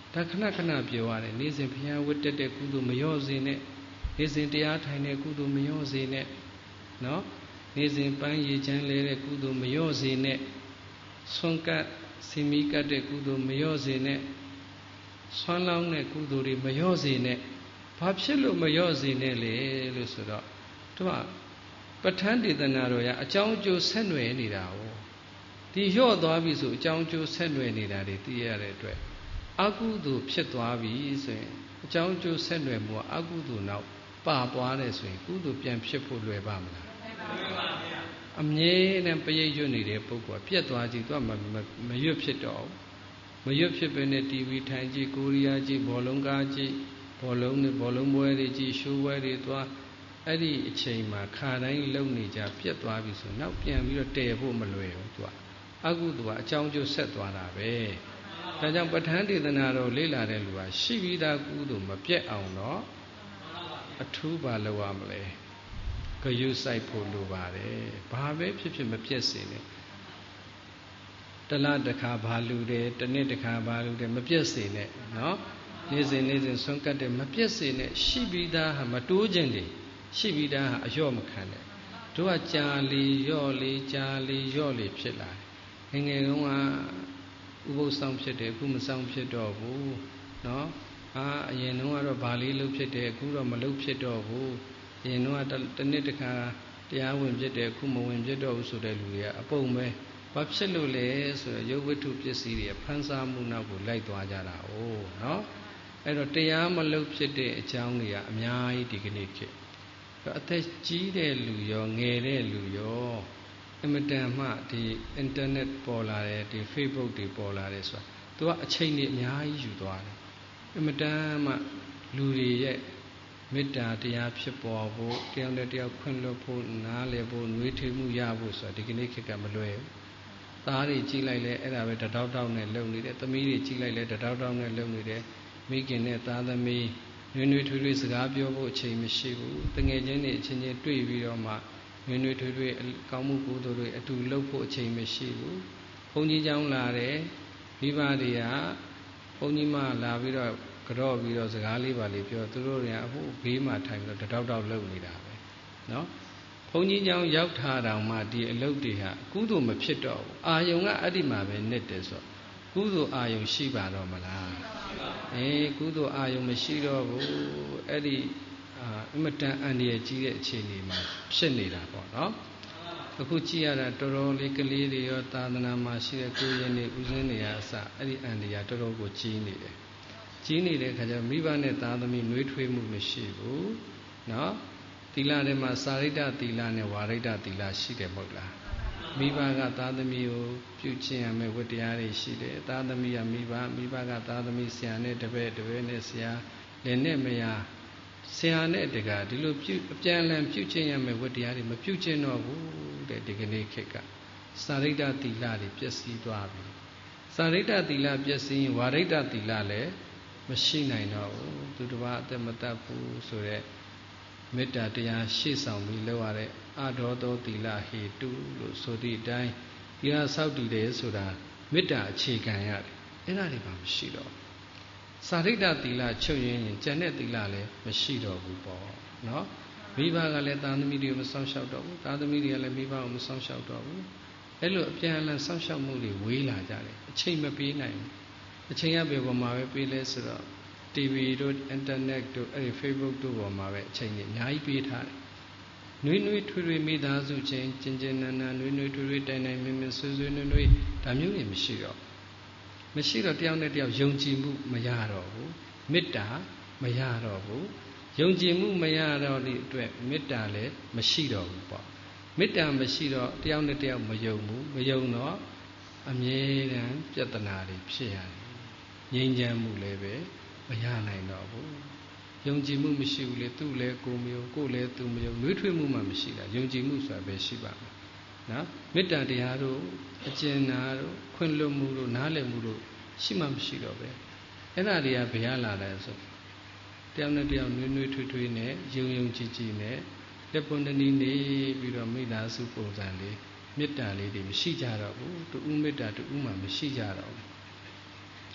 ဒါခဏခဏပြောရတယ်နေ့စဉ်ဘုရားဝတ်တက်တဲ့ကုသိုလ်မလျော့စေနဲ့နေ့စဉ်တရားထိုင်တဲ့ကုသိုလ်မလျော့စေနဲ့နော်နေ့စဉ်ပန်းရည်ချမ်းလဲတဲ့ကုသိုလ်မလျော့စေနဲ့ဆွမ်းကပ်စီမီကတ်တဲ့ကုသိုလ်မလျော့စေနဲ့ဆွမ်းလောင်းတဲ့ကုသိုလ်တွေမလျော့စေနဲ့ဘာဖြစ်လို့မလျော့စေနဲ့လေလို့ဆိုတော့သူကပဋ္ဌာန်းဒေသနာတော်ရအကြောင်းအကျိုးဆက်နွယ်နေတာ哦ဒီလျော့သွားပြီဆိုအကြောင်းအကျိုးဆက်နွယ်နေတာတွေသိရတဲ့အတွက်အကုသိုလ်ဖြစ်သွားပြီဆိုရင်အကြောင်းအကျိုးဆက်နွယ်မှုကအကုသိုလ်နောက်ပါသွားတယ်ဆိုရင်ကုသိုလ်ပြန်ဖြစ်ဖို့လွယ်ပါမလားအမြဲတမ်းပရိတ်ရွတ်နေတဲ့ပုဂ္ဂိုလ်ပြက်သွားကြည့်သူကမရွတ်ဖြစ်တော့မရွတ်ဖြစ်ပဲနဲ့ တီဗီ ထိုင်ကြည့်ကိုရီးယားကြည့်ဘောလုံးကားကြည့်ဘောလုံးနဲ့ဘောလုံးပွဲတွေကြည့်ရှိုးပွဲတွေသွားအဲ့ဒီအချိန်မှာခါတိုင်းလုံနေကြပြက်သွားပြီဆိုနောက်ပြန်ပြီးတော့တည်ဖို့မလွယ်ဘူးသူကအကုသိုလ်ကအကြောင်းကျိုးဆက်သွားတာပဲဒါကြောင့်ပဋ္ဌာန်းဒေသနာတော်လေ့လာတဲ့လူကရှိပြီးသားကုသိုလ်မပြတ်အောင်တော့အထူးပါလောက်ရမလဲဂရုစိုက်ဖို့လိုပါတယ်ဘာပဲဖြစ်ဖြစ်မပြတ်စေနဲ့တလားတစ်ခါဘာလူတယ်တစ်နှစ်တစ်ခါဘာလူတယ်မပြတ်စေနဲ့နော်နေ့စဉ်နေ့စဉ်ဆွမ်းကတ်တယ်မပြတ်စေနဲ့ရှိပြီးသားဟာမတိုးခြင်းတယ်ရှိပြီးသားဟာအလျော့မခံနဲ့တို့ကကြာလီရော့လီကြာလီရော့လီဖြစ်လာတယ်ငယ်ငယ်တုန်းကဥပုသ်ဆောင်ဖြစ်တယ်အခုမဆောင်ဖြစ်တော့ဘူးနော်အာအရင်တုန်းကတော့ဗာလေးလုပ်ဖြစ်တယ်အခုတော့မလုပ်ဖြစ်တော့ဘူးအရင်တုန်းကတစ်နှစ်တစ်ခါတရားဝင်ဖြစ်တယ်အခုမဝင်ဖြစ်တော့ဘူးဆိုတဲ့လူတွေကအပုံပဲဘာဖြစ်လို့လဲဆိုတော့ရုပ်ဝတ္ထုပစ္စည်းတွေဖန်ဆာမှုနောက်ကိုလိုက်သွားကြတာ哦နော်အဲ့တော့တရားမလုပ်ဖြစ်တဲ့အကြောင်းတွေကအများကြီးဒီကနေ့ခေတ်အသက်ကြီးတဲ့လူရောငယ်တဲ့လူရောအမတန်မှဒီအင်တာနက်ပေါ်လာတယ်ဒီ Facebook တွေပေါ်လာတယ်ဆိုတာသူကအချိန်ကြီးအများကြီးယူသွားတယ်အမတန်မှလူတွေရဲ့မေတ္တာတရားဖြစ်ပေါ်ဖို့တယောက်နဲ့တယောက်ခွင့်လွှတ်ဖို့နားလည်ဖို့နှွေးထွေးမှုရဖို့ဆိုတာဒီကနေ့ခေတ်ကမလွယ်ဘူးသားတွေကြီးလိုက်လဲအဲ့ဒါပဲတတောက်တောက်နဲ့လုံနေတယ်သမီးတွေကြီးလိုက်လဲတတောက်တောက်နဲ့လုံနေတယ်မိခင်နဲ့သားသမီးနှွေးနှွေးထွေးထွေးစကားပြောဖို့အချိန်မရှိဘူးတငယ်ချင်းတွေအချင်းချင်းတွေ့ပြီးတော့မှနှွေးနှွေးထွေးထွေးကောင်းမှုကုသိုလ်တွေအတူလုပ်ဖို့အချိန်မရှိဘူးဘုန်းကြီးကျောင်းလာတယ်မိဘတွေကဘုန်းကြီးမှလာပြီးတော့ကြော့ပြီးတော့စကားလေးပါလေးပြောသူတို့တွေကအခုဘေးမှာထိုင်ပြီးတော့တတောက်တောက်လုပ်နေတာပဲနော်ဘုန်းကြီးကျောင်းရောက်ထားတောင်မှဒီအလုပ်တွေဟာကုသိုလ်မဖြစ်တော့ဘူးအာယုံကအဲ့ဒီမှာပဲနစ်တယ်ဆိုကုသိုလ်အာယုံရှိပါတော့မလားအေးကုသိုလ်အာယုံမရှိတော့ဘူးအဲ့ဒီအာအမတန်အန္တရာယ်ကြီးတဲ့အခြေအနေမှာဖြစ်နေတာပေါ့နော်အခုကြည့်ရတာတော်တော်လေးကလေးတွေရောသာသနာမှာရှိတဲ့ကိုယ်ရင်းတွေဥစဉ်တွေအစအဲ့ဒီအန္တရာယ်တော်တော်ကိုကြီးနေတယ်ကြီးနေတဲ့ခါကျတော့မိဘနဲ့သားသမီးနှွေးထွေးမှုမရှိဘူးနော်သီလထဲမှာစာရိတ္တသီလနဲ့ဝါရိတ္တသီလရှိတယ်မဟုတ်လားမိဘကသားသမီးကိုပြုကျင့်ရမယ်ဝတ္တရားတွေရှိတယ်သားသမီးကမိဘမိဘကသားသမီးဆရာနဲ့တပည့်တပည့်နဲ့ဆရာလည်းနဲ့မယားဆရာနဲ့တကဒီလိုပြုအပြန်အလှန်ပြုကျင့်ရမယ်ဝတ္တရားတွေမပြုကျင့်တော့ဘူးတဲ့ဒီကနေ့ခေတ်ကစာရိတ္တသီလတွေပျက်စီးသွားပြီစာရိတ္တသီလပျက်စီးရင်ဝါရိတ္တသီလလည်းမရှိနိုင်တော့ဘူးသူတစ်ပါးအသက်မတတ်ဘူးဆိုတဲ့မေတ္တာတရားရှေ့ဆောင်ပြီးလောက်ရတဲ့အဒေါသောသီလဟေတုလို့ဆိုသည့်အတိုင်းဒီဟာစောက်တည်တယ်ဆိုတာမေတ္တာအခြေခံရတယ်အဲ့ဒါတွေမှမရှိတော့စာရိတ္တသီလချုပ်ရင်းရင်ကျန်တဲ့သီလလည်းမရှိတော့ဘူးပေါ့နော်မိဘကလည်းသားသမီးတွေကိုမစောင့်ရှောက်တော့ဘူးသားသမီးတွေကလည်းမိဘကိုမစောင့်ရှောက်တော့ဘူးအဲ့လိုအပြန်အလှန်စောင့်ရှောက်မှုတွေဝေးလာကြတယ်အချိန်မပေးနိုင်ဘူးအချိန်ရပေပေါ်မှာပဲပေးလဲဆိုတော့ တီဗီ တို့အင်တာနက်တို့အဲ့ဒီ Facebook တို့ပေါ်မှာပဲအချိန်ကြီးအများကြီးပေးထားတယ်။နှွေးနှွေးထွေးထွေးမိသားစုချင်းကျင်ကျင်နန်းနန်းနှွေးနှွေးထွေးထွေးတိုင်တိုင်မင်းမင်းဆွေးဆွေးနွေးနွေးဒါမျိုးတွေမရှိတော့မရှိတော့တယောက်နဲ့တယောက်ယုံကြည်မှုမရတော့ဘူးမေတ္တာမရတော့ဘူးယုံကြည်မှုမရတော့တဲ့အတွက်မေတ္တာလည်းမရှိတော့ဘူးပေါ့မေတ္တာမရှိတော့တယောက်နဲ့တယောက်မယုံဘူးမယုံတော့အမြဲတမ်းပြဿနာတွေဖြစ်ရတယ်ငြိမ်းချမ်းမှုလည်းပဲမရနိုင်တော့ဘူးယုံကြည်မှုမရှိဘူးလေသူ့လည်းကိုမျိုးကိုလည်းသူမယုံနှွေးထွေးမှုမှမရှိတာယုံကြည်မှုဆိုတာပဲရှိပါမယ်နော်မေတ္တာတရားတို့အကျဉ်းနာတို့ခွင့်လွတ်မှုတို့နားလည်မှုတို့ရှိမှမရှိတော့ပဲအဲ့ဒါတွေကဘယ်ရလာလဲဆိုတယောက်နဲ့တယောက်နှွေးနှွေးထွေးထွေးနဲ့ယုံယုံကြည်ကြည်နဲ့လက်ပွန်တနည်းနေပြီးတော့မိသားစုပုံစံလေးမေတ္တာလေးတွေမရှိကြတော့ဘူးတူဦးမေတ္တာတူဦးမှမရှိကြတော့ဘူး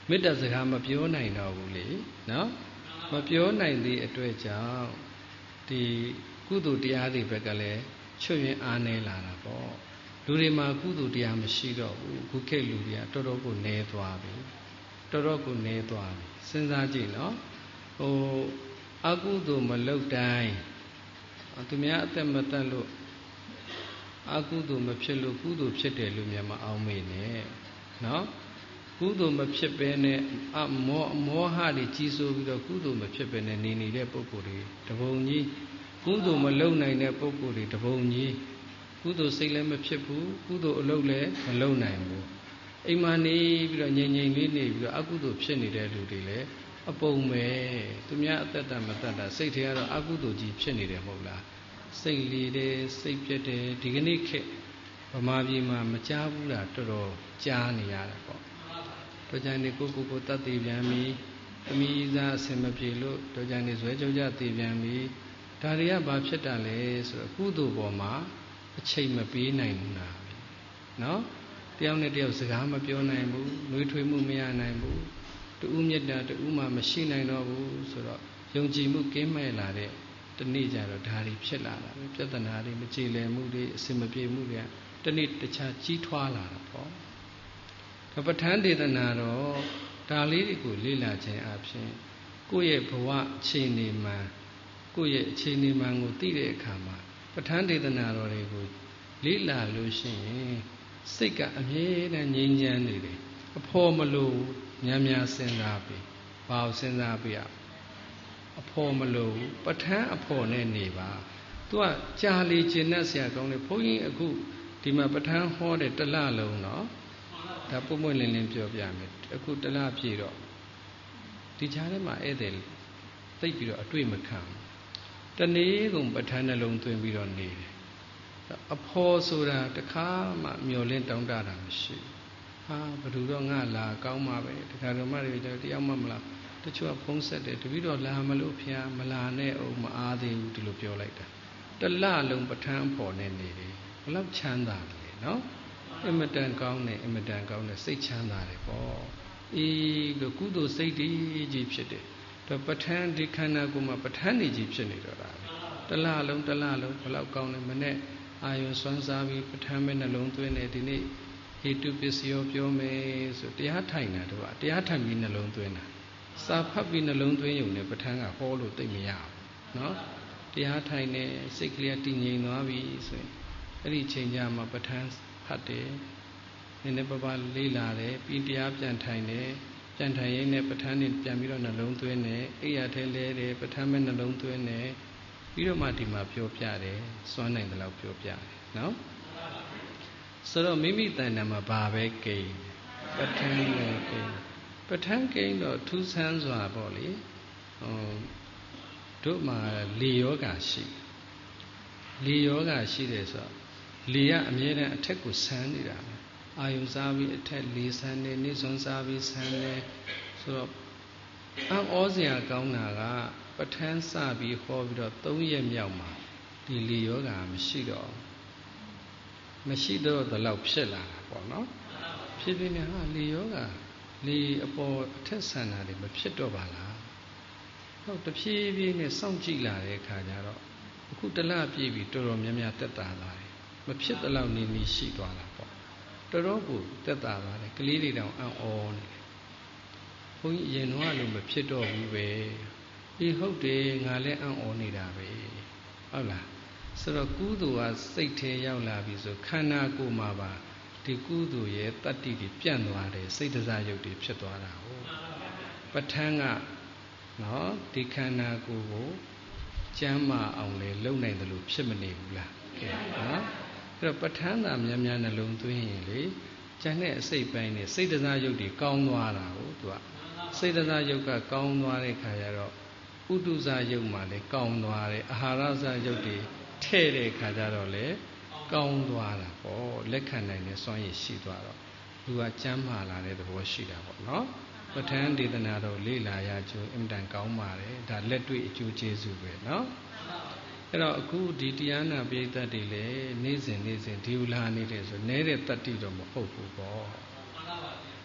မေတ္တာစကားမပြောနိုင်တော့ဘူးလေနော်မပြောနိုင်သည့်အတွက်ကြောင့်ဒီကုသိုလ်တရားတွေဘက်ကလည်းချွတ်ယွင်းအားနည်းလာတာပေါ့လူတွေမှာကုသိုလ်တရားမရှိတော့ဘူးခုခေတ်လူတွေကတော်တော်ကိုနည်းသွားပြီတော်တော်ကိုနည်းသွားပြီစဉ်းစားကြည့်နော်ဟိုအကုသိုလ်မလုပ်တိုင်းသူများအသက်မတက်လို့အကုသိုလ်မဖြစ်လို့ကုသိုလ်ဖြစ်တယ်လို့များမအောင်မေ့နဲ့နော်ကုသိုလ်မဖြစ်ဘဲနဲ့အမောမောဟတွေကြီးစိုးပြီးတော့ကုသိုလ်မဖြစ်ဘဲနဲ့နေနေတဲ့ပုဂ္ဂိုလ်တွေတပုံကြီးကုသိုလ်မလုပ်နိုင်တဲ့ပုဂ္ဂိုလ်တွေတပုံကြီးကုသိုလ်စိတ်လည်းမဖြစ်ဘူးကုသိုလ်အလုပ်လည်းမလုပ်နိုင်ဘူးအိမ်မှာနေပြီးတော့ငြိမ်ငြိမ်လေးနေပြီးတော့အကုသိုလ်ဖြစ်နေတဲ့လူတွေလည်းအပုံပဲသူများအသက်တာမသက်တာစိတ်ထဲကတော့အကုသိုလ်ကြီးဖြစ်နေတယ်မဟုတ်လားစိတ်လေးတယ်စိတ်ပြတ်တယ်ဒီကနေ့ခေတ်ဗမာပြည်မှာမကြားဘူးလားတော်တော်ကြားနေရတယ်ပေါ့တော်ကြနေကိုကိုကိုတတ်သိပြန်ပြီအမိသားအစင်မပြေလို့တော်ကြနေဇွဲကြုံကြသိပြန်ပြီဒါတွေကဘာဖြစ်တာလဲဆိုတော့ကုသိုလ်ပေါ်မှာအချိန်မပေးနိုင်ဘူးလားနော်တယောက်နဲ့တယောက်စကားမပြောနိုင်ဘူးနှွေးထွေးမှုမရနိုင်ဘူးတူဦးမြတ်တာတူဦးမှမရှိနိုင်တော့ဘူးဆိုတော့ယုံကြည်မှုကင်းမဲ့လာတဲ့တနေ့ကျတော့ဒါတွေဖြစ်လာတာပဲပြဿနာတွေမကြည်လည်မှုတွေအစင်မပြေမှုတွေတနေ့တခြားကြီးထွားလာတာပေါ့ဒါပဋ္ဌာန်းဒေသနာတော့ဒါလေးတွေကိုလေ့လာခြင်းအပြင်ကိုယ့်ရဲ့ဘဝအခြေအနေမှန်ကိုယ့်ရဲ့အခြေအနေမှန်ကိုသိတဲ့အခါမှာပဋ္ဌာန်းဒေသနာတော်တွေကိုလေ့လာလို့ရှိရင်စိတ်ကအမြဲတမ်းငြိမ်းချမ်းနေတယ်အဖို့မလို့များများစဉ်းစားပြီးဘာလို့စဉ်းစားပြီးอ่ะအဖို့မလို့ပဋ္ဌာန်းအဖို့နဲ့နေပါသူကကြာလေကျင်တဲ့ဆရာကောင်းလေဘုန်းကြီးအခုဒီမှာပဋ္ဌာန်းဟောတဲ့တလလုံးเนาะဒါပုံပွင့်လင်းလင်းပြောပြမယ်အခုတလပြည့်တော့ဒီကြားထဲမှာဧည့်သည်သိပ်ပြီးတော့အတွေ့မခံတနေ့ကုန်ပဋ္ဌာန်းနှလုံးသွင်းပြီးတော့နေတယ်အဖော်ဆိုတာတခါမှမျောလင်းတောင်းတတာမရှိဟာဘယ်သူတော့ငါလာကောင်းမှာပဲတခါတော့မှတွေတယောက်မှမလားတချို့ကဖုံးဆက်တယ်တပည့်တော်လာမလို့ဖျားမလာနဲ့အောင်မအားသေးဘူးဒီလိုပြောလိုက်တာတလလုံးပဋ္ဌာန်းအဖော်နဲ့နေတယ်ဘလောက်ချမ်းသာတယ်နော်အင်မတန်ကောင်းတယ်အင်မတန်ကောင်းတယ်စိတ်ချမ်းသာတယ်ပေါ့အေးကကုသိုလ်စိတ်ကြီးဖြစ်တယ်ဒါပဋ္ဌာန်းဒီခန္ဓာကိုယ်မှာပဋ္ဌာန်းနေကြီးဖြစ်နေတော့တာတလလုံးတလလုံးဘလောက်ကောင်းတယ်မနဲ့အာယုံစွမ်းစားပြီးပဋ္ဌာန်းမဲ့နှလုံးသွင်းတယ်ဒီနေ့ဟေတုပစ္စယောပြောမယ်ဆိုတရားထိုင်တာတော့တရားထိုင်ပြီးနှလုံးသွင်းတာစာဖတ်ပြီးနှလုံးသွင်းရုံနဲ့ပဋ္ဌာန်းကဟောလို့သိမရဘူးနော်တရားထိုင်နေစိတ်ကလေးတည်ငြိမ်သွားပြီဆိုရင်အဲ့ဒီချိန်ကျမှပဋ္ဌာန်းဖတ်တယ်နည်းနည်းပါးပါးလေးလာတယ်ပြီးတရားပြန်ထိုင်တယ်ပြန်ထိုင်ရင်းနဲ့ပဋ္ဌာန်းနဲ့ပြန်ပြီးတော့နှလုံးသွင်းတယ်အိယာထဲလဲတယ်ပဋ္ဌာန်းမဲ့နှလုံးသွင်းတယ်ပြီးတော့မှဒီမှာပြောပြတယ်စွမ်းနိုင်တယ်လို့ပြောပြတယ်နော်ဆိုတော့မိမိတဏ္ဍာမှာဘာပဲကိန်းပဋ္ဌာန်းနဲ့ကိန်းပဋ္ဌာန်းကိန်းတော့ထူးဆန်းစွာပေါ့လေဟိုတို့မှာလေယောဂရှိလေယောဂရှိတယ်ဆိုတော့လေကအမြဲတမ်းအထက်ကိုဆန်းနေတာပဲအာယုံစားပြီးအထက်လေဆန်းနေနေစွန်းစားပြီးဆန်းနေဆိုတော့အံ့ဩစရာကောင်းတာကပဋ္ဌာန်းစပြီးဟောပြီးတော့သုံးရက်မြောက်မှာဒီလေယောဂမရှိတော့မရှိတော့တဲ့လောက်ဖြစ်လာတာပေါ့နော်ဖြစ်ပြီးနေဟာလေယောဂလေအပေါ်အထက်ဆန္ဒတွေမဖြစ်တော့ပါလားဟုတ်တဖြည်းဖြည်းနဲ့စောင့်ကြည့်လာတဲ့အခါကျတော့အခုတလပြည့်ပြီးတော်တော်များများတက်တာလာတယ်မဖြစ်တဲ့လောက်နေနေရှိသွားတာပေါ့တော်တော်ကိုတက်တာလာတယ်ကလေးတွေတောင်အံ့ဩနေတယ်ဘုန်းကြီးအရင်တော့လို့မဖြစ်တော့ဘူးပဲဒီဟုတ်တယ်ငါလည်းအံ့ဩနေတာပဲဟုတ်လားဆိုတော့ကုသိုလ်ကစိတ်ထဲရောက်လာပြီဆိုခန္ဓာကိုယ်မှာပါဒီကုသိုလ်ရဲ့တတ္တိတွေပြန့်သွားတယ်စိတ်တစားရုပ်တွေဖြစ်သွားတာဟုတ်ပဋ္ဌာန်းကနော်ဒီခန္ဓာကိုယ်ကိုကျမ်းမာအောင်လေလုံနိုင်တယ်လို့ဖြစ်မနေဘူးလားနော်အဲ့တော့ပဋ္ဌာန်းသာများများနှလုံးသွင်းရင်လေကျန်တဲ့အစိတ်ပိုင်းနဲ့စိတ်တစားရုပ်တွေကောင်းသွားတာဟုတ်သူကစိတ်တစားရုပ်ကကောင်းသွားတဲ့ခါကျတော့ဥဒုဇရုပ်မှလည်းကောင်းသွားတယ်အာဟာရဇရုပ်တွေထဲ့တဲ့ခါကျတော့လေကောင်းသွားတာပေါ့လက်ခံနိုင်တဲ့စွမ်းရည်ရှိသွားတော့သူကကျမ်းမာလာတဲ့သဘောရှိတာပေါ့နော်ပဋ္ဌာန်းဒေသနာတော်လေ့လာရကျိုးအင်တန်ကောင်းပါတယ်ဒါလက်တွေ့အကျိုးကျေးဇူးပဲနော်အဲ့တော့အခုဒီတရားနာပရိသတ်တွေလည်းနေ့စဉ်နေ့စဉ်ဒီဥလာနေတဲ့ဆိုနဲတဲ့တတ္တိတော့မဟုတ်ဘူးပေါ့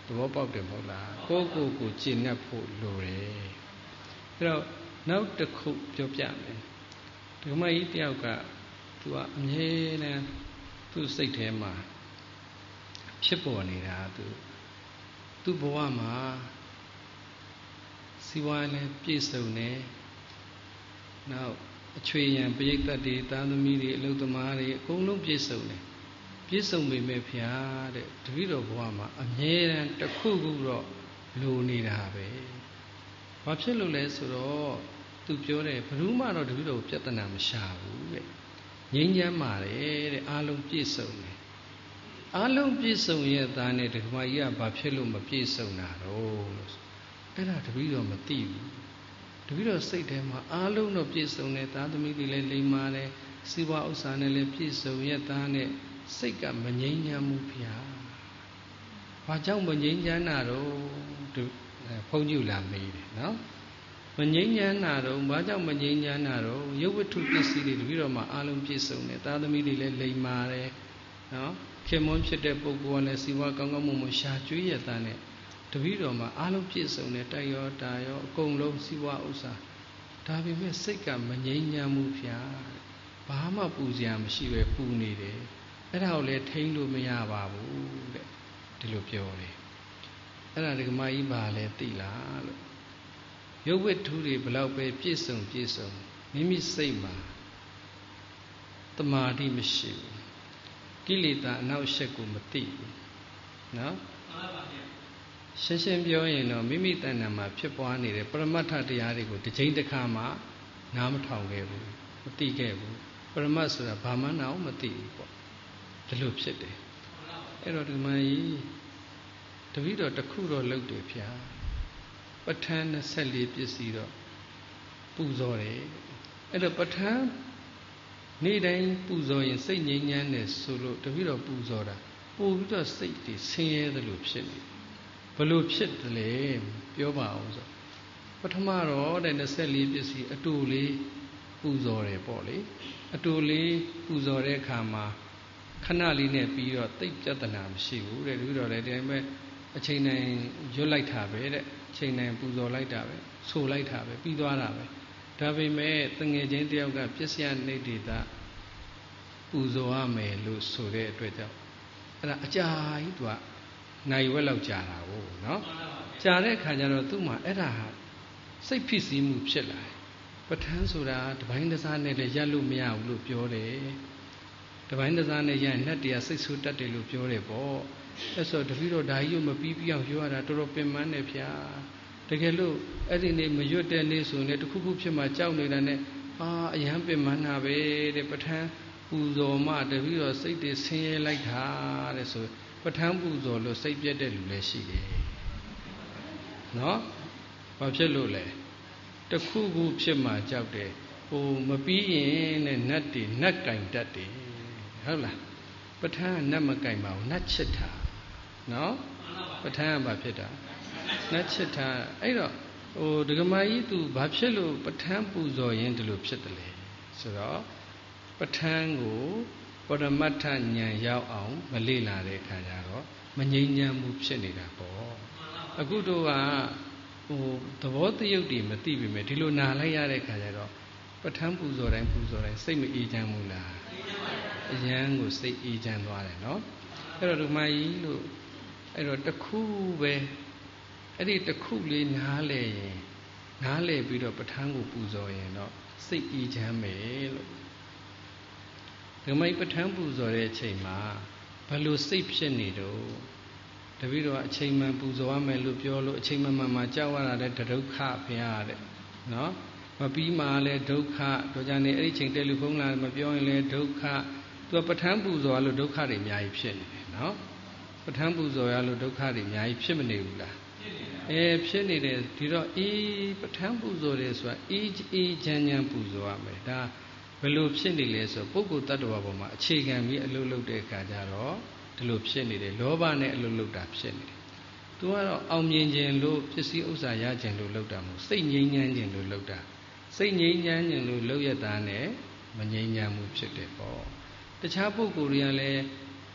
သဘောပေါက်တယ်မဟုတ်လားကိုယ့်ကိုယ်ကိုကျင့်납ဖို့လိုတယ်အဲ့တော့နောက်တစ်ခုပြောပြမယ်ဒီမကြီးတယောက်ကသူကအမြဲတမ်းသူ့စိတ်ထဲမှာဖြစ်ပေါ်နေတာသူသူ့ဘဝမှာစီဝါလည်းပြည့်စုံတယ်နောက်အချွေရန်ပရိသတ်တွေသားသမီးတွေအလုပ်သမားတွေအကုန်လုံးပြည့်စုံတယ်ပြည့်စုံပေမဲ့ဖျားတဲ့တပည့်တော်ဘဝမှာအမြဲတမ်းတစ်ခုခုတော့လိုနေတာပဲဘာဖြစ်လို့လဲဆိုတော့သူပြောတယ်ဘယ်သူမှတော့တပည့်တော်ပြဿနာမရှာဘူးတဲ့ငြိမ်းချမ်းပါတယ်တဲ့အားလုံးပြည့်စုံတယ်အားလုံးပြည့်စုံရဲ့သားနဲ့ဒီမှာကြီးကဘာဖြစ်လို့မပြည့်စုံတာတော့လို့အဲ့ဒါတပည့်တော်မသိဘူးတပည့်တော်စိတ်ထဲမှာအားလုံးတော့ပြည့်စုံတယ်သားသမီးတွေလည်းလိမ္မာတယ်စီးပွားဥစ္စာနဲ့လည်းပြည့်စုံရဲ့သားနဲ့စိတ်ကမငြိမ်းချမ်းမှုဗျာဘာကြောင့်မငြိမ်းချမ်းတာတော့သူဖုန်းကြည့်လာမေးတယ်နော်မငြိမ်းချမ်းတာတော့ဘာကြောင့်မငြိမ်းချမ်းတာတော့ရုပ်ဝတ္ထုပစ္စည်းတွေတပည့်တော်မှာအားလုံးပြည့်စုံတယ်သားသမီးတွေလည်းလိမ္မာတယ်နော်ခင်မွန်းဖြစ်တဲ့ပုဂ္ဂိုလ်ကလည်းစီးပွားကောင်းကောင်းမွန်မွန်ရှာကျွေးရတဲ့နဲ့တပည့်တော်မှာအားလုံးပြည့်စုံတယ်တိုက်ရောတာရောအကုန်လုံးစီးပွားဥစ္စာဒါပေမဲ့စိတ်ကမငြိမ်းချမ်းမှုဗျာဘာမှပူစရာမရှိပဲပူနေတယ်အဲ့ဒါကိုလည်းထိန်းလို့မရပါဘူးတဲ့ဒီလိုပြောတယ်အဲ့ဒါဒကမကြီးပါလဲသိလားလို့ရုပ်ဝတ္ထုတွေဘလောက်ပဲပြည့်စုံပြည့်စုံမိမိစိတ်မှာတမာတိမရှိဘူးကိလေသာအနောက်ရှက်ကိုမသိဘူးနော်ရှင်းရှင်းပြောရင်တော့မိမိတဏ္ဍာမှာဖြစ်ပွားနေတဲ့ပရမတ္ထတရားတွေကိုတစ်ချိန်တစ်ခါမှနားမထောင်ခဲ့ဘူးမသိခဲ့ဘူးပရမတ်ဆိုတာဘာမှနာအောင်မသိဘူးပေါ့ဒီလိုဖြစ်တယ်အဲ့တော့ဒီမှာကြီးတပည့်တော်တစ်ခုတော့လုပ်တယ်ဗျာပဋ္ဌာန်း၂၄ပစ္စည်းတော့ပူဇော်တယ်အဲ့တော့ပဋ္ဌာန်းနေ့တိုင်းပူဇော်ရင်စိတ်ငြိမ်းချမ်းတယ်ဆိုလို့တပည့်တော်ပူဇော်တာပို့ပြီးတော့စိတ်တွေဆင်းရဲသလိုဖြစ်နေဘလို့ဖြစ်တယ်လဲပြောပါအောင်ဆိုပထမတော့တဲ့၂၄ပစ္စည်းအတူလေးပူဇော်တယ်ပေါ့လေအတူလေးပူဇော်တဲ့အခါမှာခဏလေးနဲ့ပြီးတော့သိပ်ပြဿနာမရှိဘူးတဲ့တပည့်တော်လည်းဒီတိုင်းပဲအချိန်တိုင်းရွတ်လိုက်တာပဲတဲ့အချိန်တိုင်းပူဇော်လိုက်တာပဲဆိုလိုက်တာပဲပြီးသွားတာပဲဒါပေမဲ့တငယ်ချင်းတယောက်ကပစ္စယနိဋ္ဌိတပူဇော်ရမယ်လို့ဆိုတဲ့အတွက်ကြောင့်အဲ့ဒါအကြာကြီးသူကနိုင်ဝက်လောက်ကြာတာကိုနော်ကြာတဲ့အခါကျတော့သူ့မှာအဲ့ဒါဟာစိတ်ဖြစ်စည်းမှုဖြစ်လာတယ်ပဋ္ဌာန်းဆိုတာတပိုင်းတစားနဲ့လည်းရက်လို့မရဘူးလို့ပြောတယ်တပိုင်းတစားနဲ့ရရင်နှက်တရားစိတ်ဆိုးတတ်တယ်လို့ပြောတယ်ပေါ့အဲ့ဆိုတပည့်တော်ဒါကြီးကိုမပြီးပြအောင်ပြောရတာတော်တော်ပင်ပန်းတယ်ဗျာတကယ်လို့အဲ့ဒီနေ့မရွတ်တဲ့နေ့ဆိုရင်တခုခုဖြစ်မှကြောက်နေတာနဲ့အာအယံပင်ပန်းတာပဲတဲ့ပဋ္ဌာန်းပူဇော်မှတပည့်တော်စိတ်တွေဆင်းရဲလိုက်တာတဲ့ဆိုပဋ္ဌာန်းပူဇော်လို့စိတ်ပြတ်တဲ့လူလည်းရှိတယ်နော်ဘာဖြစ်လို့လဲတခုခုဖြစ်မှကြောက်တယ်ဟိုမပြီးရင်နဲ့နတ်တွေနတ်ကင်တတ်တယ်ဟုတ်လားပဋ္ဌာန်းကနတ်မကင်ပါဘူးနတ်ချစ်တာနော်ပဋ္ဌာန်းကဘာဖြစ်တာနတ်ချစ်တာအဲ့တော့ဟိုဒကမာကြီးသူဘာဖြစ်လို့ပဋ္ဌာန်းပူဇော်ရင်ဒီလိုဖြစ်တယ်လဲဆိုတော့ပဋ္ဌာန်းကိုပရမတ္ထဉာဏ်ရောက်အောင်မလေ့လာတဲ့အခါကျတော့မငြိမ်းချမ်းမှုဖြစ်နေတာပေါ့အခုတို့ကဟိုသဘောတရုပ်တွေမသိပေမဲ့ဒီလိုနာလိုက်ရတဲ့အခါကျတော့ပဋ္ဌာန်းပူဇော်တိုင်းပူဇော်တိုင်းစိတ်မအေးချမ်းဘူးလားအယံကိုစိတ်အေးချမ်းသွားတယ်နော်အဲ့တော့ဒီမကြီးလို့အဲ့တော့တခုပဲအဲ့ဒီတခုလေးနားလဲရင်နားလဲပြီးတော့ပဋ္ဌာန်းကိုပူဇော်ရင်တော့စိတ်အေးချမ်းမယ်လို့ဒီမိုက်ပဋ္ဌာန်းပူဇော်တဲ့အချိန်မှာဘယ်လိုစိတ်ဖြစ်နေတော့တပည့်တော်အချိန်မှန်ပူဇော်ရမယ်လို့ပြောလို့အချိန်မှန်မှကြောက်ရတာတဲ့ဒုက္ခဘုရားတဲ့နော်မပြီးမှလည်းဒုက္ခတော့ကြနေအဲ့ဒီချိန်တယ်လီဖုန်းလာမပြောရင်လည်းဒုက္ခသူကပဋ္ဌာန်းပူဇော်ရလို့ဒုက္ခတွေအများကြီးဖြစ်နေတယ်နော်ပဋ္ဌာန်းပူဇော်ရလို့ဒုက္ခတွေအများကြီးဖြစ်မနေဘူးလားအဲဖြစ်နေတယ်ဒီတော့အေးပဋ္ဌာန်းပူဇော်တယ်ဆိုတာအေးအေးချမ်းချမ်းပူဇော်ရမယ်ဒါဘယ်လိုဖြစ်နေလဲဆိုပုဂ္ဂိုလ်တ attva ပေါ်မှာအခြေခံပြီးအလုပ်လုပ်တဲ့အခါကျတော့ဒီလိုဖြစ်နေတယ်လောဘနဲ့အလုပ်လုပ်တာဖြစ်နေတယ်သူကတော့အောင်မြင်ခြင်းလို့ပစ္စည်းဥစ္စာရခြင်းလို့လုပ်တာမဟုတ်စိတ်ငြိမ်းချမ်းခြင်းလို့လုပ်တာစိတ်ငြိမ်းချမ်းခြင်းလို့လုပ်ရတာနဲ့မငြိမ်းချမ်းမှုဖြစ်တယ်ပေါ့တခြားပုဂ္ဂိုလ်တွေကလည်းဒီ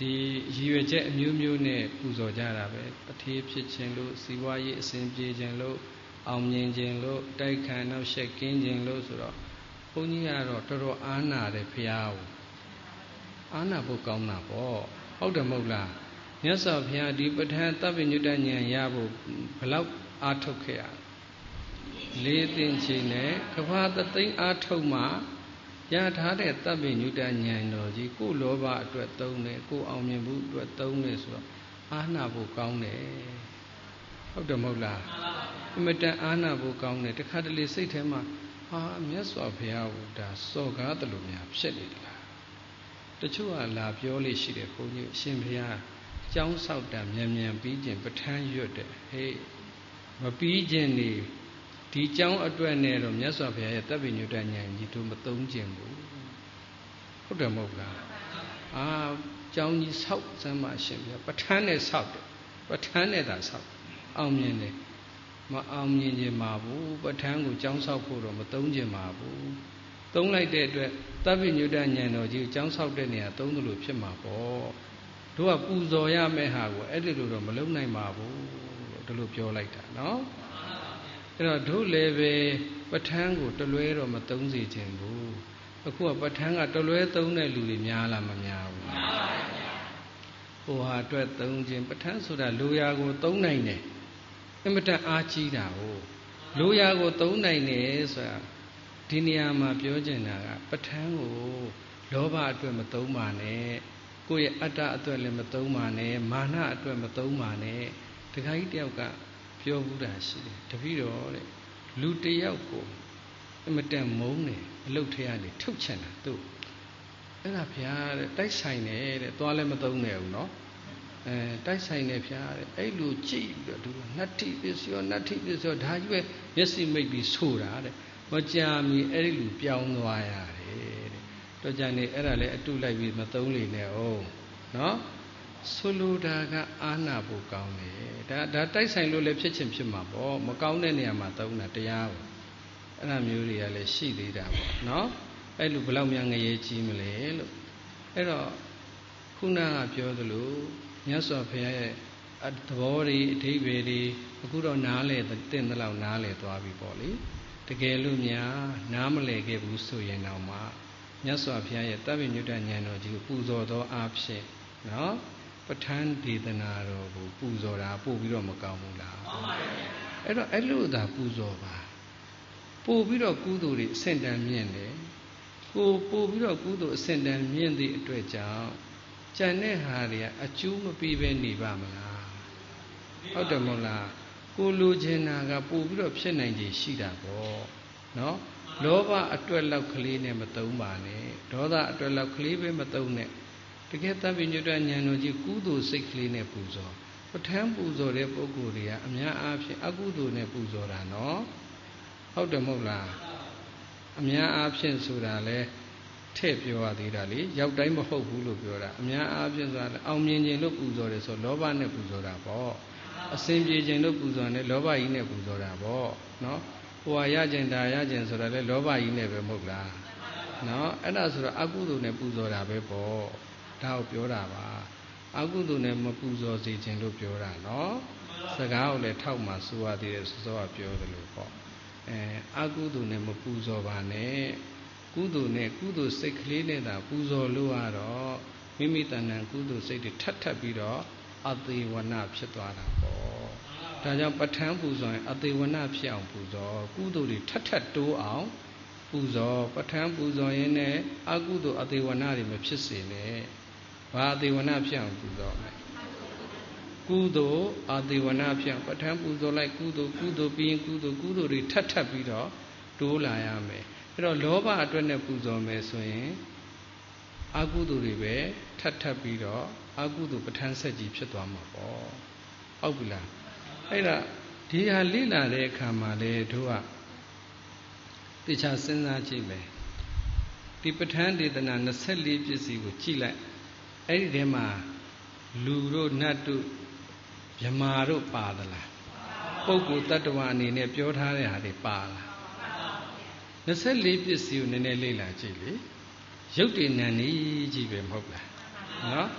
ဒီရည်ရွယ်ချက်အမျိုးမျိုးနဲ့ပူဇော်ကြတာပဲတထေးဖြစ်ခြင်းလို့စီဝါရေးအစဉ်ပြေခြင်းလို့အောင်မြင်ခြင်းလို့တိုက်ခံနောက်ရှက်ကင်းခြင်းလို့ဆိုတော့ဘုန်းကြီးကတော့တော်တော်အားနာတယ်ဖရာကိုအားနာဖို့ကောင်းတာပေါ့ဟုတ်တယ်မဟုတ်လားမြတ်စွာဘုရားဒီပဋ္ဌာန်းသဗ္ဗညုတဉာဏ်ရဖို့ဘယ်လောက်အားထုတ်ခဲ့ရလေးသိင်ချိန်နဲ့ကဘာသသိန်းအားထုတ်မှရထားတဲ့သဗ္ဗညုတဉာဏ်တော်ကြီးကိုယ်လောဘအတွက်သုံးတယ်ကိုယ်အောင်မြင်မှုအတွက်သုံးတယ်ဆိုတော့အားနာဖို့ကောင်းတယ်ဟုတ်တယ်မဟုတ်လားအမတန်အားနာဖို့ကောင်းတယ်တခါတလေစိတ်ထဲမှာဟာမြတ်စွာဘုရားဟူတာစော်ကားတယ်လို့များဖြစ်နေတယ်တချို့ကလာပြောလို့ရှိတယ်ဘုန်းကြီးအရှင်ဘုရားကျောင်းဆောက်တာမြန်မြန်ပြီးခြင်းပဋ္ဌာန်းရွတ်တယ်ဟေးမပြီးခြင်းနေဒီကျောင်းအတွက်နဲ့တော့မြတ်စွာဘုရားရဲ့တပ္ပိညုတဉာဏ်ကြီးတို့မသုံးခြင်းဘူးဟုတ်တယ်မဟုတ်လားအာကျောင်းကြီးဆောက်စမ်းမရှင်ဘုရားပဋ္ဌာန်းနဲ့ဆောက်တယ်ပဋ္ဌာန်းနဲ့သာဆောက်အောင်မြင်တယ်မအောင်မြင်ခြင်းမှာဘူးပဋ္ဌာန်းကိုကျောင်းဆောက်ဖို့တော့မသုံးခြင်းမှာဘူးသုံးလိုက်တဲ့အတွက်တပ္ပိညုတဉာဏ်တော်ကြီးကိုကျောင်းဆောက်တဲ့နေရာသုံးသလိုဖြစ်မှာပေါ့တို့ကပူဇော်ရမယ့်ဟာကိုအဲ့ဒီလိုတော့မလုံနိုင်ပါဘူးလို့ဒီလိုပြောလိုက်တာနော်အဲ့တော့တို့လည်းပဲပဋ္ဌာန်းကိုတလွဲတော့မသုံးစေခြင်းဘူးအခုကပဋ္ဌာန်းကတလွဲသုံးတဲ့လူတွေများလားမများဘူးများပါဘူးဟိုဟာအတွက်သုံးခြင်းပဋ္ဌာန်းဆိုတာလူရာကိုသုံးနိုင်တယ်အင်မတန်အားကြီးတာကိုလူရာကိုသုံးနိုင်တယ်ဆိုတာဒီနေရာမှာပြောချင်တာကပဋ္ဌာန်းကိုလောဘအတွက်မသုံးပါနဲ့ကိုယ့်ရဲ့အတ္တအတွက်လည်းမသုံးပါနဲ့မာနအတွက်မသုံးပါနဲ့တခါကြီးတယောက်ကပြောဘူးတာရှိတယ်တပည့်တော်တဲ့လူတယောက်ကိုအမတန်မုန်းတယ်အလုတ်ထဲကနေထုတ်ချင်တာသူ့အဲ့ဒါဗျာတဲ့တိုက်ဆိုင်တယ်တဲ့သွားလည်းမသုံးနဲ့ဘူးနော်အဲတိုက်ဆိုင်တယ်ဗျာတဲ့အဲ့လူကြည့်ပြီးတော့သူနတ္ထိပစ္စယောနတ္ထိပစ္စယောဒါကြီးပဲမျက်စိမိတ်ပြီးဆိုတာတဲ့မကြာမီအဲ့ဒီလူပြောင်းသွားရတယ်တဲ့တော့ကြနေအဲ့ဒါလည်းအတုလိုက်ပြီးမသုံးလိမ့်နဲ့အောင်နော်ဆိုလိုတာကအာနာဖို့ကောင်းတယ်ဒါဒါတိုက်ဆိုင်လို့လည်းဖြစ်ချင်းဖြစ်မှာပေါ့မကောင်းတဲ့နေရာမှာသုံးတာတရားပေါ့အဲ့ဒါမျိုးတွေကလည်းရှိသေးတာပေါ့နော်အဲ့လိုဘယ်လောက်များငရေကြီးမလဲလို့အဲ့တော့ခုနကပြောသလိုမြတ်စွာဘုရားရဲ့သဘောတွေအဓိပ္ပာယ်တွေအခုတော့နားလေတဲ့တဲ့လောက်နားလေသွားပြီပေါ့လေတကယ်လို့များနားမလည်ခဲ့ဘူးဆိုရင်တော့မှမြတ်စွာဘုရားရဲ့တပ္ပိညုတဉာဏ်တော်ကြီးကိုပူဇော်သောအားဖြင့်နော်ပဋ္ဌာန်းဒေသနာတော်ကိုပူဇော်တာပို့ပြီးတော့မကောင်းဘူးလားကောင်းပါရဲ့အဲ့တော့အဲ့လိုသာပူဇော်ပါပို့ပြီးတော့ကုသိုလ်တွေအဆင့်တန်းမြင့်တယ်ကိုပို့ပြီးတော့ကုသိုလ်အဆင့်တန်းမြင့်သည့်အတွက်ကြောင့်ကျန်တဲ့ဟာတွေကအကျိုးမပေးဘဲနေပါမလားဟုတ်တယ်မဟုတ်လားကိုလိုချင်တာကပို့ပြီးတော့ဖြစ်နိုင်ခြေရှိတာပေါ့နော်လောဘအတွက်လောက်ကလေးနဲ့မသုံးပါနဲ့ဒေါသအတွက်လောက်ကလေးပဲမသုံးနဲ့တကယ်တပ္ပိညုတဉာဏ်တော်ကြီးကုသိုလ်စိတ်ကလေးနဲ့ပူဇော်ပဋ္ဌာန်းပူဇော်တဲ့ပုဂ္ဂိုလ်တွေကအများအားဖြင့်အကုသိုလ်နဲ့ပူဇော်တာနော်ဟုတ်တယ်မဟုတ်လားအများအားဖြင့်ဆိုတာလဲထည့်ပြောရသေးတာလေရောက်တိုင်းမဟုတ်ဘူးလို့ပြောတာအများအားဖြင့်ဆိုတာလဲအောင်မြင်ခြင်းလို့ပူဇော်တယ်ဆိုလောဘနဲ့ပူဇော်တာပေါ့အစဉ်ပြေခြင်းလို့ပူဇော်တယ်လောဘကြီးနဲ့ပူဇော်တာပေါ့နော်ဟိုဟာရခြင်းဒါရခြင်းဆိုတာလဲလောဘကြီးနဲ့ပဲမဟုတ်လားနော်အဲ့ဒါဆိုတော့အကုသိုလ်နဲ့ပူဇော်တာပဲပေါ့ဒါကိုပြောတာပါအကုသိုလ်နဲ့မပူဇော်စေခြင်းလို့ပြောတာနော်စကားကိုလည်းထောက်မှဆိုရသေးတယ်စောစောကပြောတယ်လို့ပေါ့အဲအကုသိုလ်နဲ့မပူဇော်ပါနဲ့ကုသိုလ်နဲ့ကုသိုလ်စိတ်ကလေးနဲ့သာပူဇော်လို့ရတော့မိမိတဏ္ဍာကုသိုလ်စိတ်တွေထပ်ထပ်ပြီးတော့အသေးဝနဖြစ်သွားတာပေါ့ဒါကြောင့်ပဋ္ဌာန်းပူဇော်ရင်အသေးဝနဖြစ်အောင်ပူဇော်ကုသိုလ်တွေထပ်ထပ်တိုးအောင်ပူဇော်ပဋ္ဌာန်းပူဇော်ရင်လည်းအကုသိုလ်အသေးဝနတွေမဖြစ်စေနဲ့ဘာအသေးဝနဖြစ်အောင်ပူဇော်မလဲကုသိုလ်အသေးဝနဖြစ်အောင်ပဋ္ဌာန်းပူဇော်လိုက်ကုသိုလ်ကုသိုလ်ပြီးရင်ကုသိုလ်ကုသိုလ်တွေထပ်ထပ်ပြီးတော့တိုးလာရမယ်အဲ့တော့လောဘအတွက်နဲ့ပူဇော်မယ်ဆိုရင်အကုသိုလ်တွေပဲထပ်ထပ်ပြီးတော့အကုသိုလ်ပဋ္ဌာန်းဆက်ကြီးဖြစ်သွားမှာပေါ့ဟုတ်ပြီလားအဲ့ဒါဒီဟာလိလာတဲ့အခါမှာလေတို့ကတေချာစဉ်းစားကြည့်မယ်ဒီပဋ္ဌာန်းဒေသနာနှစ်ဆယ့်လေးပစ္စည်းကိုကြည့်လိုက်အဲ့ဒီထဲမှာလူတို့နတ်တို့မြမာတို့ပါသလားပုဂ္ဂိုလ်တ attva အနေနဲ့ပြောထားတဲ့ဟာတွေပါလားနှစ်ဆယ့်လေးပစ္စည်းကိုနည်းနည်းလေ့လာကြည့်လေရုပ်တည်နံနေကြီးပဲမဟုတ်လားနော်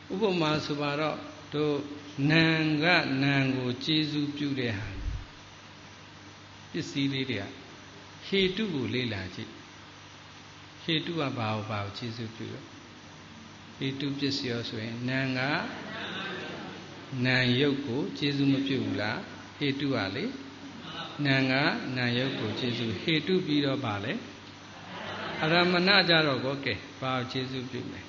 ဥပမာဆိုပါတော့တို့နာကနာကိုကျေစုပြုတဲ့ဟာပစ္စည်းလေးတွေကဟေတုကိုလေ့လာကြည့်ဟေတုကဘာကိုဘာကိုကျေစုပြုတော့ဟေတုပစ္စည်းရောဆိုရင်နာကနာယုတ်ကိုကျေစုမပြုဘူးလားဟေတုကလေနာကနာယုတ်ကိုကျေစုဟေတုပြီးတော့ပါလေအရမဏကြတော့ကောကဲဘာကိုကျေစုပြုလဲ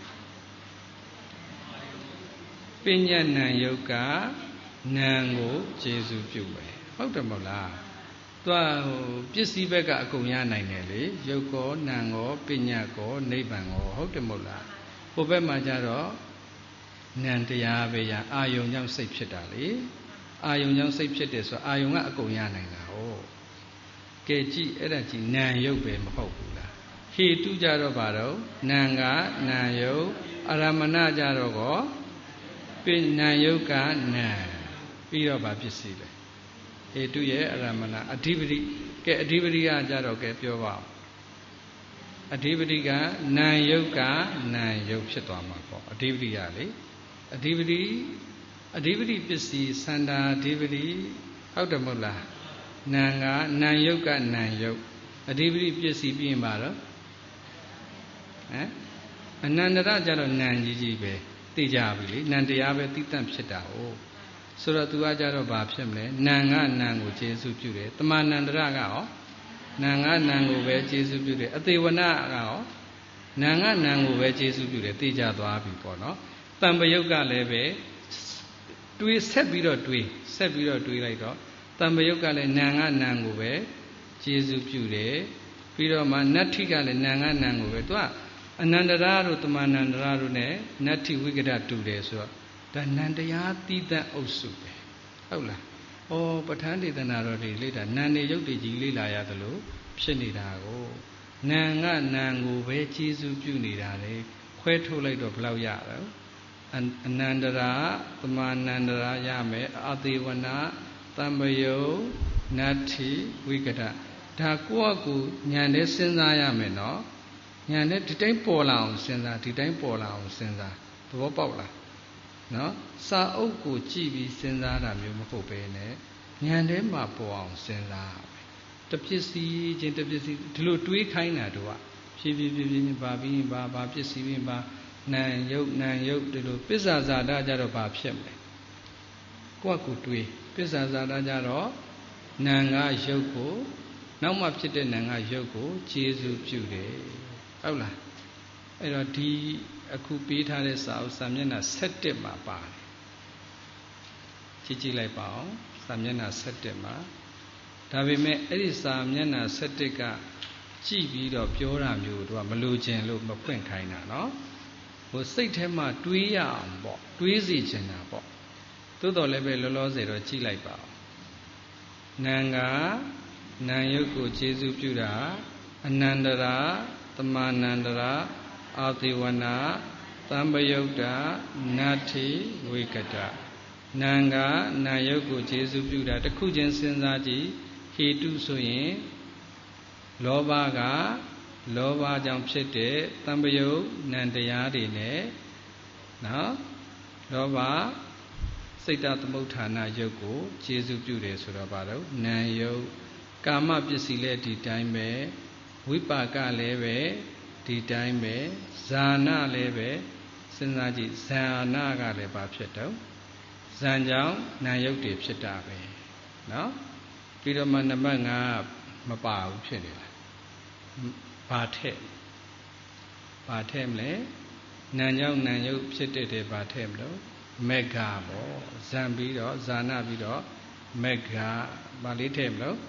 ပညာဏံယုတ်ကနာကိုကျေစုပြုပဲဟုတ်တယ်မဟုတ်လားသူကဟိုပစ္စည်းဘက်ကအကုန်ရနိုင်တယ်လေယုတ်ကောနာကောပညာကောနိဗ္ဗာန်ကောဟုတ်တယ်မဟုတ်လားဟိုဘက်မှာကျတော့နံတရားပဲရအာယုံကြောင့်စိတ်ဖြစ်တာလေအာယုံကြောင့်စိတ်ဖြစ်တယ်ဆိုအာယုံကအကုန်ရနိုင်တာဟုတ်ကဲကြည့်အဲ့ဒါကြည့်နံယုတ်ပဲမဟုတ်ဘူးလားဟေတုကြတော့ဘာတော့နံကနာယုတ်အရမဏကြတော့ကောပညာယုတ်ကနာပြီးတော့ဗာပစ္စည်းပဲဟေတုရဲ့အရမဏအဓိပတိကဲအဓိပတိကကြတော့ကဲပြောပါဦးအဓိပတိကနာယုတ်ကနာယုတ်ဖြစ်သွားမှာပေါ့အဓိပတိကလေအဓိပတိအဓိပတိပစ္စည်းစန္ဒာအဓိပတိဟုတ်တယ်မဟုတ်လားနာကနာယုတ်ကနာယုတ်အဓိပတိပစ္စည်းပြီးရင်ပါတော့ဟမ်အနန္တရကြတော့နာကြီးကြီးပဲသိကြပြီလေနံတရားပဲသိတတ်ဖြစ်တာဟုတ်ဆိုတော့သူကကြတော့ဘာဖြစ်မလဲနံကနံကိုကျေစုပြုတယ်တမနန္တရကရောနံကနံကိုပဲကျေစုပြုတယ်အသေးဝနကရောနံကနံကိုပဲကျေစုပြုတယ်သိကြသွားပြီပေါ့နော်တံပယုတ်ကလည်းပဲတွေးဆက်ပြီးတော့တွေးဆက်ပြီးတော့တွေးလိုက်တော့တံပယုတ်ကလည်းနံကနံကိုပဲကျေစုပြုတယ်ပြီးတော့မှနတ္ထိကလည်းနံကနံကိုပဲသူကအနန္တရာတို့တမနန္တရာတို့ ਨੇ နတ္ထိဝိကတတူတယ်ဆိုတော့ဒါနန္တရားတိတ္တအုပ်စုပဲဟုတ်လားဩပဋ္ဌာန်းဒေသနာတော်တွေလေ့တာနန္နေရုပ်တွေကြီးလေ့လာရသလိုဖြစ်နေတာကိုနံကနံကိုပဲကျေစုပြုနေတာလေခွဲထုတ်လိုက်တော့ဘယ်လောက်ရတော့အနန္တရာတမနန္တရာရမယ်အသေးဝနာတံပယုတ်နတ္ထိဝိကတဒါကိုယ့်အကူဉာဏ်နဲ့စဉ်းစားရမယ်နော်ညာနဲ့ဒီတိုင်းပေါ်လာအောင်စဉ်းစားဒီတိုင်းပေါ်လာအောင်စဉ်းစားသဘောပေါက်လားနော်စာအုပ်ကိုကြည့်ပြီးစဉ်းစားတာမျိုးမဟုတ်ပဲနဲ့ညာထဲမှာပေါ်အောင်စဉ်းစားပဲတပစ္စည်းချင်းတပစ္စည်းဒီလိုတွေးခိုင်းတာတို့ကဖြည်းဖြည်းဖြည်းဖြည်းပါပြီးပါပါပစ္စည်းပြီးပါနံယုတ်နံယုတ်ဒီလိုပစ္ဆာဇာတာကြတော့ဘာဖြစ်မလဲကိုယ့်ကိုတွေးပစ္ဆာဇာတာကြတော့နံကယုတ်ကိုနောက်မှဖြစ်တဲ့နံကယုတ်ကိုကျေစုပြုတယ်ဟုတ်လားအဲ့တော့ဒီအခုပေးထားတဲ့စာအုပ်စာမျက်နှာ၁၁မှာပါတယ်ကြည့်ကြည့်လိုက်ပါအောင်စာမျက်နှာ၁၁မှာဒါပေမဲ့အဲ့ဒီစာမျက်နှာ၁၁ကကြည့်ပြီးတော့ပြောတာမျိုးတို့ကမလိုချင်လို့မဖွင့်ခိုင်းတာနော်ဟိုစိတ်ထဲမှာတွေးရအောင်ပေါ့တွေးစီချင်တာပေါ့သို့တော်လည်းပဲလောလောဆယ်တော့ကြည့်လိုက်ပါအောင်နံကနံယုတ်ကိုကျေစုပြုတာအနန္တရာတမနန္တရာအာတိဝနာတံပယုတ်တာနတ္ထိဝိကတနံကနာယုတ်ကိုကျေစုပြုတာတစ်ခုချင်းစဉ်းစားကြည့်ဟေတုဆိုရင်လောဘကလောဘကြောင့်ဖြစ်တဲ့တံပယုတ်နံတရားတွေနဲ့နော်လောဘစိတ်တသမုဋ္ဌာနယုတ်ကိုကျေစုပြုတယ်ဆိုတော့ဘာလို့နံယုတ်ကာမပစ္စည်းလည်းဒီတိုင်းပဲဝိပါကလည်းပဲဒီတိုင်းပဲဇာနာလည်းပဲစဉ်းစားကြည့်ဇာနာကလည်းဘာဖြစ်တော့ဇံကြောင့်နာယုတ်တွေဖြစ်တာပဲเนาะပြီးတော့မှနံပါတ်၅မပါဘူးဖြစ်နေလားဘာထက်ဘာထက်မလဲနာကြောင့်နာယုတ်ဖြစ်တဲ့တဲ့ဘာထက်မလို့မေဃပေါ့ဇံပြီးတော့ဇာနာပြီးတော့မေဃဘာလေးထက်မလို့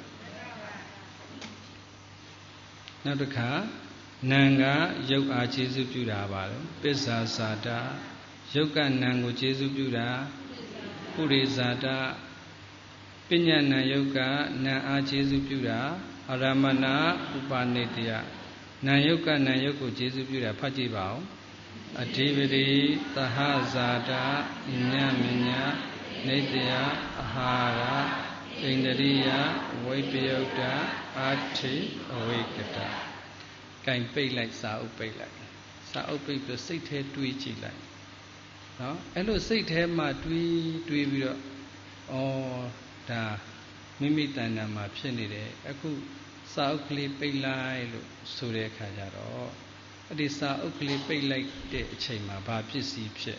နောက်တစ်ခါနံကယုတ်အားကျေစုပြုတာပါလို့ပစ္ဆာဇာတာယုတ်ကနံကိုကျေစုပြုတာပုရိဇာတာပညာဏယုတ်ကနံအားကျေစုပြုတာအရမဏဥပနိတယနံယုတ်ကနံယုတ်ကိုကျေစုပြုတာဖတ်ကြည့်ပါဦးအဓိပတိသဟဇာတာညမညာနေတယအာဟာရဣန္ဒရိယဝိပယုတ်တာအာထိအဝိကတကင်ပိတ်လိုက်စာအုပ်ပိတ်လိုက်စာအုပ်ပိတ်ပြီးစိတ်ထဲတွေးကြည့်လိုက်နော်အဲ့လိုစိတ်ထဲမှာတွေးတွေးပြီးတော့ဩဒါမိမိတဏ္ဍာမှာဖြစ်နေတယ်အခုစာအုပ်ကလေးပိတ်လိုက်လို့ဆိုတဲ့အခါကျတော့အဲ့ဒီစာအုပ်ကလေးပိတ်လိုက်တဲ့အချိန်မှာဘာပစ္စည်းဖြစ်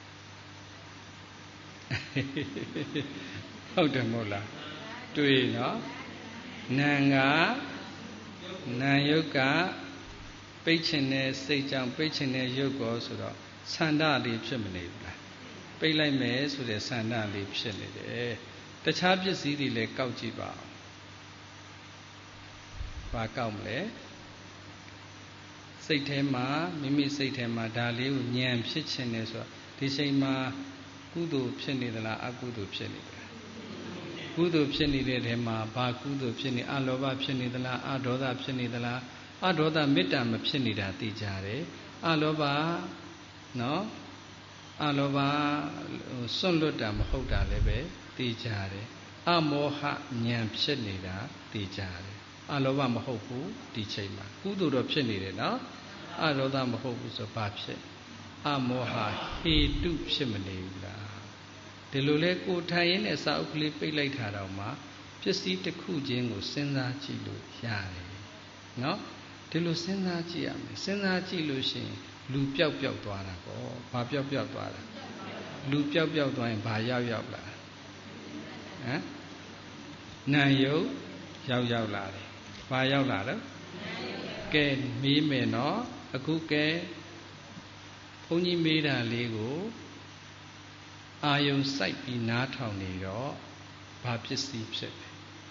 ဟုတ်တယ်မဟုတ်လားတွေးနော်နာငါနာယုတ်ကပိတ်ချင်တဲ့စိတ်ကြောင့်ပိတ်ချင်တဲ့ယုတ်ကောဆိုတော့ဆန္ဒလေးဖြစ်မနေဘူးလားပိတ်လိုက်မယ်ဆိုတဲ့ဆန္ဒလေးဖြစ်နေတယ်တခြားပစ္စည်းတွေလည်းကောက်ကြည့်ပါဦးဘာကောက်မလဲစိတ်ထဲမှာမိမိစိတ်ထဲမှာဒါလေးကိုဉာဏ်ဖြစ်ခြင်းနဲ့ဆိုတော့ဒီချိန်မှာကုသိုလ်ဖြစ်နေသလားအကုသိုလ်ဖြစ်နေသလားကုသိုလ်ဖြစ်နေတဲ့ထဲမှာဘာကုသိုလ်ဖြစ်နေအလောဘဖြစ်နေသလားအဒေါသဖြစ်နေသလားအဒေါသမေတ္တာမဖြစ်နေတာသိကြတယ်အလောဘနော်အလောဘစွန့်လွတ်တာမဟုတ်တာလည်းပဲသိကြတယ်အမောဟဉာဏ်ဖြစ်နေတာသိကြတယ်အလောဘမဟုတ်ဘူးဒီချိန်မှာကုသိုလ်တော့ဖြစ်နေတယ်နော်အဒေါသမဟုတ်ဘူးဆိုဘာဖြစ်အမောဟဟေတုဖြစ်မနေဘူးလားဒီလိုလဲကိုထိုင်ရင်းနဲ့စာအုပ်ကလေးပိတ်လိုက်တာတော့မှပစ္စည်းတစ်ခုချင်းကိုစဉ်းစားကြည့်လို့ရတယ်နော်ဒီလိုစဉ်းစားကြည့်ရမယ်စဉ်းစားကြည့်လို့ရှိရင်လူပျောက်ပျောက်သွားတာပေါ့ဘာပျောက်ပျောက်သွားတာလူပျောက်ပျောက်သွားရင်ဘာရောက်ရောက်လာဟမ်နာယုတ်ရောက်ရောက်လာတယ်ဘာရောက်လာတော့ကဲမေးမယ်နော်အခုကဲဘုန်းကြီးမေးတာလေးကိုအာယုံစိုက်ပြီးနားထောင်နေတော့ဘာပစ္စည်းဖြစ်လဲ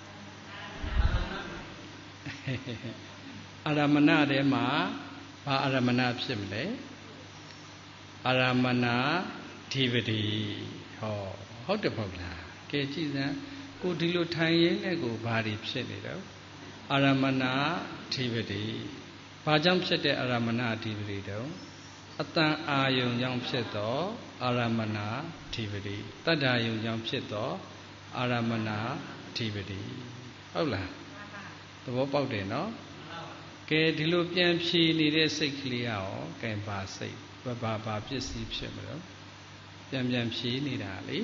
အာရမဏထဲမှာဘာအာရမဏဖြစ်မလဲအာရမဏဓိပတိဟောဟုတ်တယ်ပေါ့လားကဲကြည့်စမ်းကိုဒီလိုထိုင်ရင်းနဲ့ကိုဘာတွေဖြစ်နေတော့အာရမဏဓိပတိဘာကြောင့်ဖြစ်တဲ့အာရမဏဓိပတိတော့အတန်အာယုံကြောင့်ဖြစ်သောအာရမဏဓိပတိတတ္တယုံကြောင့်ဖြစ်သောအာရမဏဓိပတိဟုတ်လားသဘောပေါက်တယ်နော်ကဲဒီလိုပြန်ဖြေနေတဲ့စိတ်ကလေးရောကဲဘာစိတ်ဘာဘာပစ္စည်းဖြစ်မလို့ပြန်ပြန်ဖြေနေတာလေ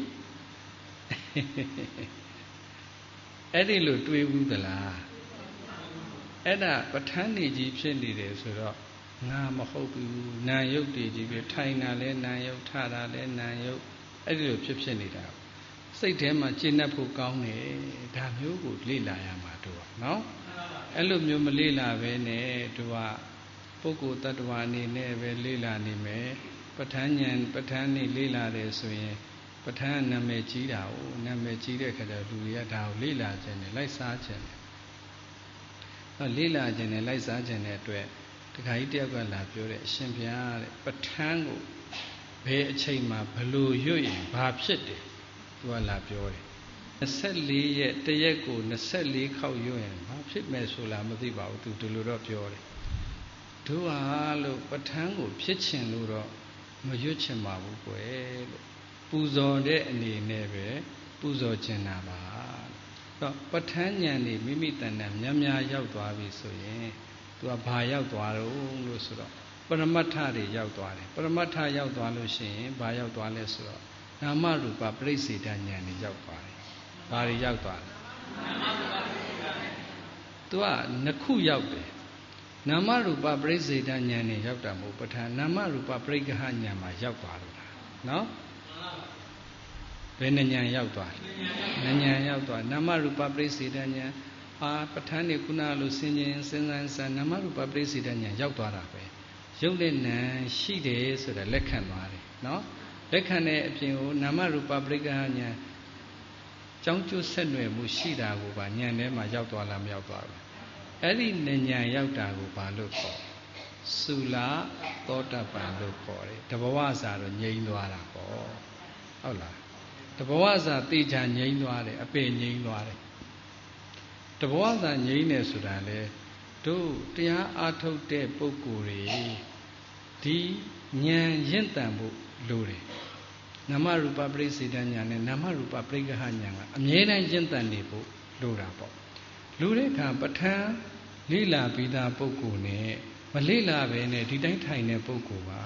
အဲ့ဒီလိုတွေးဘူးသလားအဲ့ဒါပဋ္ဌာန်းနေကြီးဖြစ်နေတယ်ဆိုတော့ငါမဟုတ်ဘူးနာယုတ်တည်ကြီးပဲထိုင်တာလဲနာယုတ်ထတာလဲနာယုတ်အဲ့ဒီလိုဖြစ်ဖြစ်နေတာစိတ်ထဲမှာကျင့်တတ်ဖို့ကောင်းတယ်ဒါမျိုးကိုလေ့လာရမှာတို့နော်အဲ့လိုမျိုးမလေ့လာပဲနဲ့တို့ကပုဂ္ဂိုလ်တ attva အနေနဲ့ပဲလေ့လာနေမယ်ပဋ္ဌာန်းဉာဏ်ပဋ္ဌာန်းနေလေ့လာတယ်ဆိုရင်ပဋ္ဌာန်းနာမည်ကြီးတာ哦နာမည်ကြီးတဲ့ခါကျလူတွေကဒါကိုလေ့လာခြင်းနဲ့လိုက်စားခြင်းနဲ့အဲလေ့လာခြင်းနဲ့လိုက်စားခြင်းတဲ့အတွက်တခါကြီးတယောက်ကလာပြောတယ်အရှင်ဘုရားတဲ့ပဋ္ဌာန်းကိုဘယ်အချိန်မှာဘလို့ရွတ်ရင်ဘာဖြစ်တယ်သူကလာပြောတယ်နှစ်ဆယ့်လေးရက်တရက်ကိုနှစ်ဆယ့်လေးခေါက်ရွတ်ရင်ဘာဖြစ်မယ်ဆိုလားမသိပါဘူးသူဒီလိုတော့ပြောတယ်တို့ဟာလို့ပဋ္ဌာန်းကိုဖြစ်ချင်လို့တော့မရွတ်ချင်ပါဘူးကွယ်လို့ပူဇော်တဲ့အနေနဲ့ပဲပူဇော်ချင်တာပါတော့ပဋ္ဌာန်းဉာဏ်นี่မိမိတဏ္ဍာများများရောက်သွားပြီဆိုရင်သူကဘာရောက်သွားတော့လို့ဆိုတော့ပရမတ္ထတွေရောက်သွားတယ်ပရမတ္ထရောက်သွားလို့ရှိရင်ဘာရောက်သွားလဲဆိုတော့နာမရူပပရိစ္ဆေဒဉာဏ်นี่ရောက်သွားတယ်ဘာတွေရောက်သွားလဲသူကနှစ်ခုရောက်တယ်နာမရူပပရိစ္ဆေဒဉာဏ်นี่ရောက်တာမဟုတ်ပဋ္ဌာန်းနာမရူပပရိက္ခဟဉာဏ်မှာရောက်သွားတော့တာနော်ဘယ်ဉာဏ်ရောက်သွားလဲဉာဏ်ရောက်သွားနာမရူပပရိစ္ဆေဒဉာဏ်အာပဋ္ဌာန်းနေခုနလိုစဉ်းကျင်စဉ်းစားစံနာမရူပပရိစ္ဆေဒဉာဏ်ရောက်သွားတာပဲရုပ်နဲ့နာမ်ရှိတယ်ဆိုတာလက်ခံသွားတယ်နော်လက်ခံတဲ့အပြင်ကိုနာမရူပပရိက္ခဟဉာဏ်ကြောင်းကျိုးဆက်နွယ်မှုရှိတာကိုပါဉာဏ်ထဲမှာရောက်သွားလားမရောက်သွားဘူးအဲ့ဒီဉာဏ်ရောက်တာကိုဘာလို့ခေါ်သုလာသောတပန်လို့ခေါ်တယ်တဘဝစာတော့ငြိမ်းသွားတာပေါ့ဟုတ်လားတဘဝစာသိချာငြိမ်းသွားတယ်အပေငြိမ်းသွားတယ်တဘဝစာငြိမ်းတယ်ဆိုတာလေတို့တရားအားထုတ်တဲ့ပုဂ္ဂိုလ်တွေဒီဉာဏ်ရင့်တန်ဖို့လိုတယ်နာမရူပပရိစ္ဆေဒဉာဏ်နဲ့နာမရူပပရိက္ခဟဉာဏ်ကအမြဲတမ်းရင့်တန်နေဖို့လိုတာပေါ့လူတဲ့အခါပဋ္ဌာန်းလိလာပြီးသားပုဂ္ဂိုလ်နဲ့မလိလာပဲနဲ့ဒီတိုင်းထိုင်တဲ့ပုဂ္ဂိုလ်ကဘာ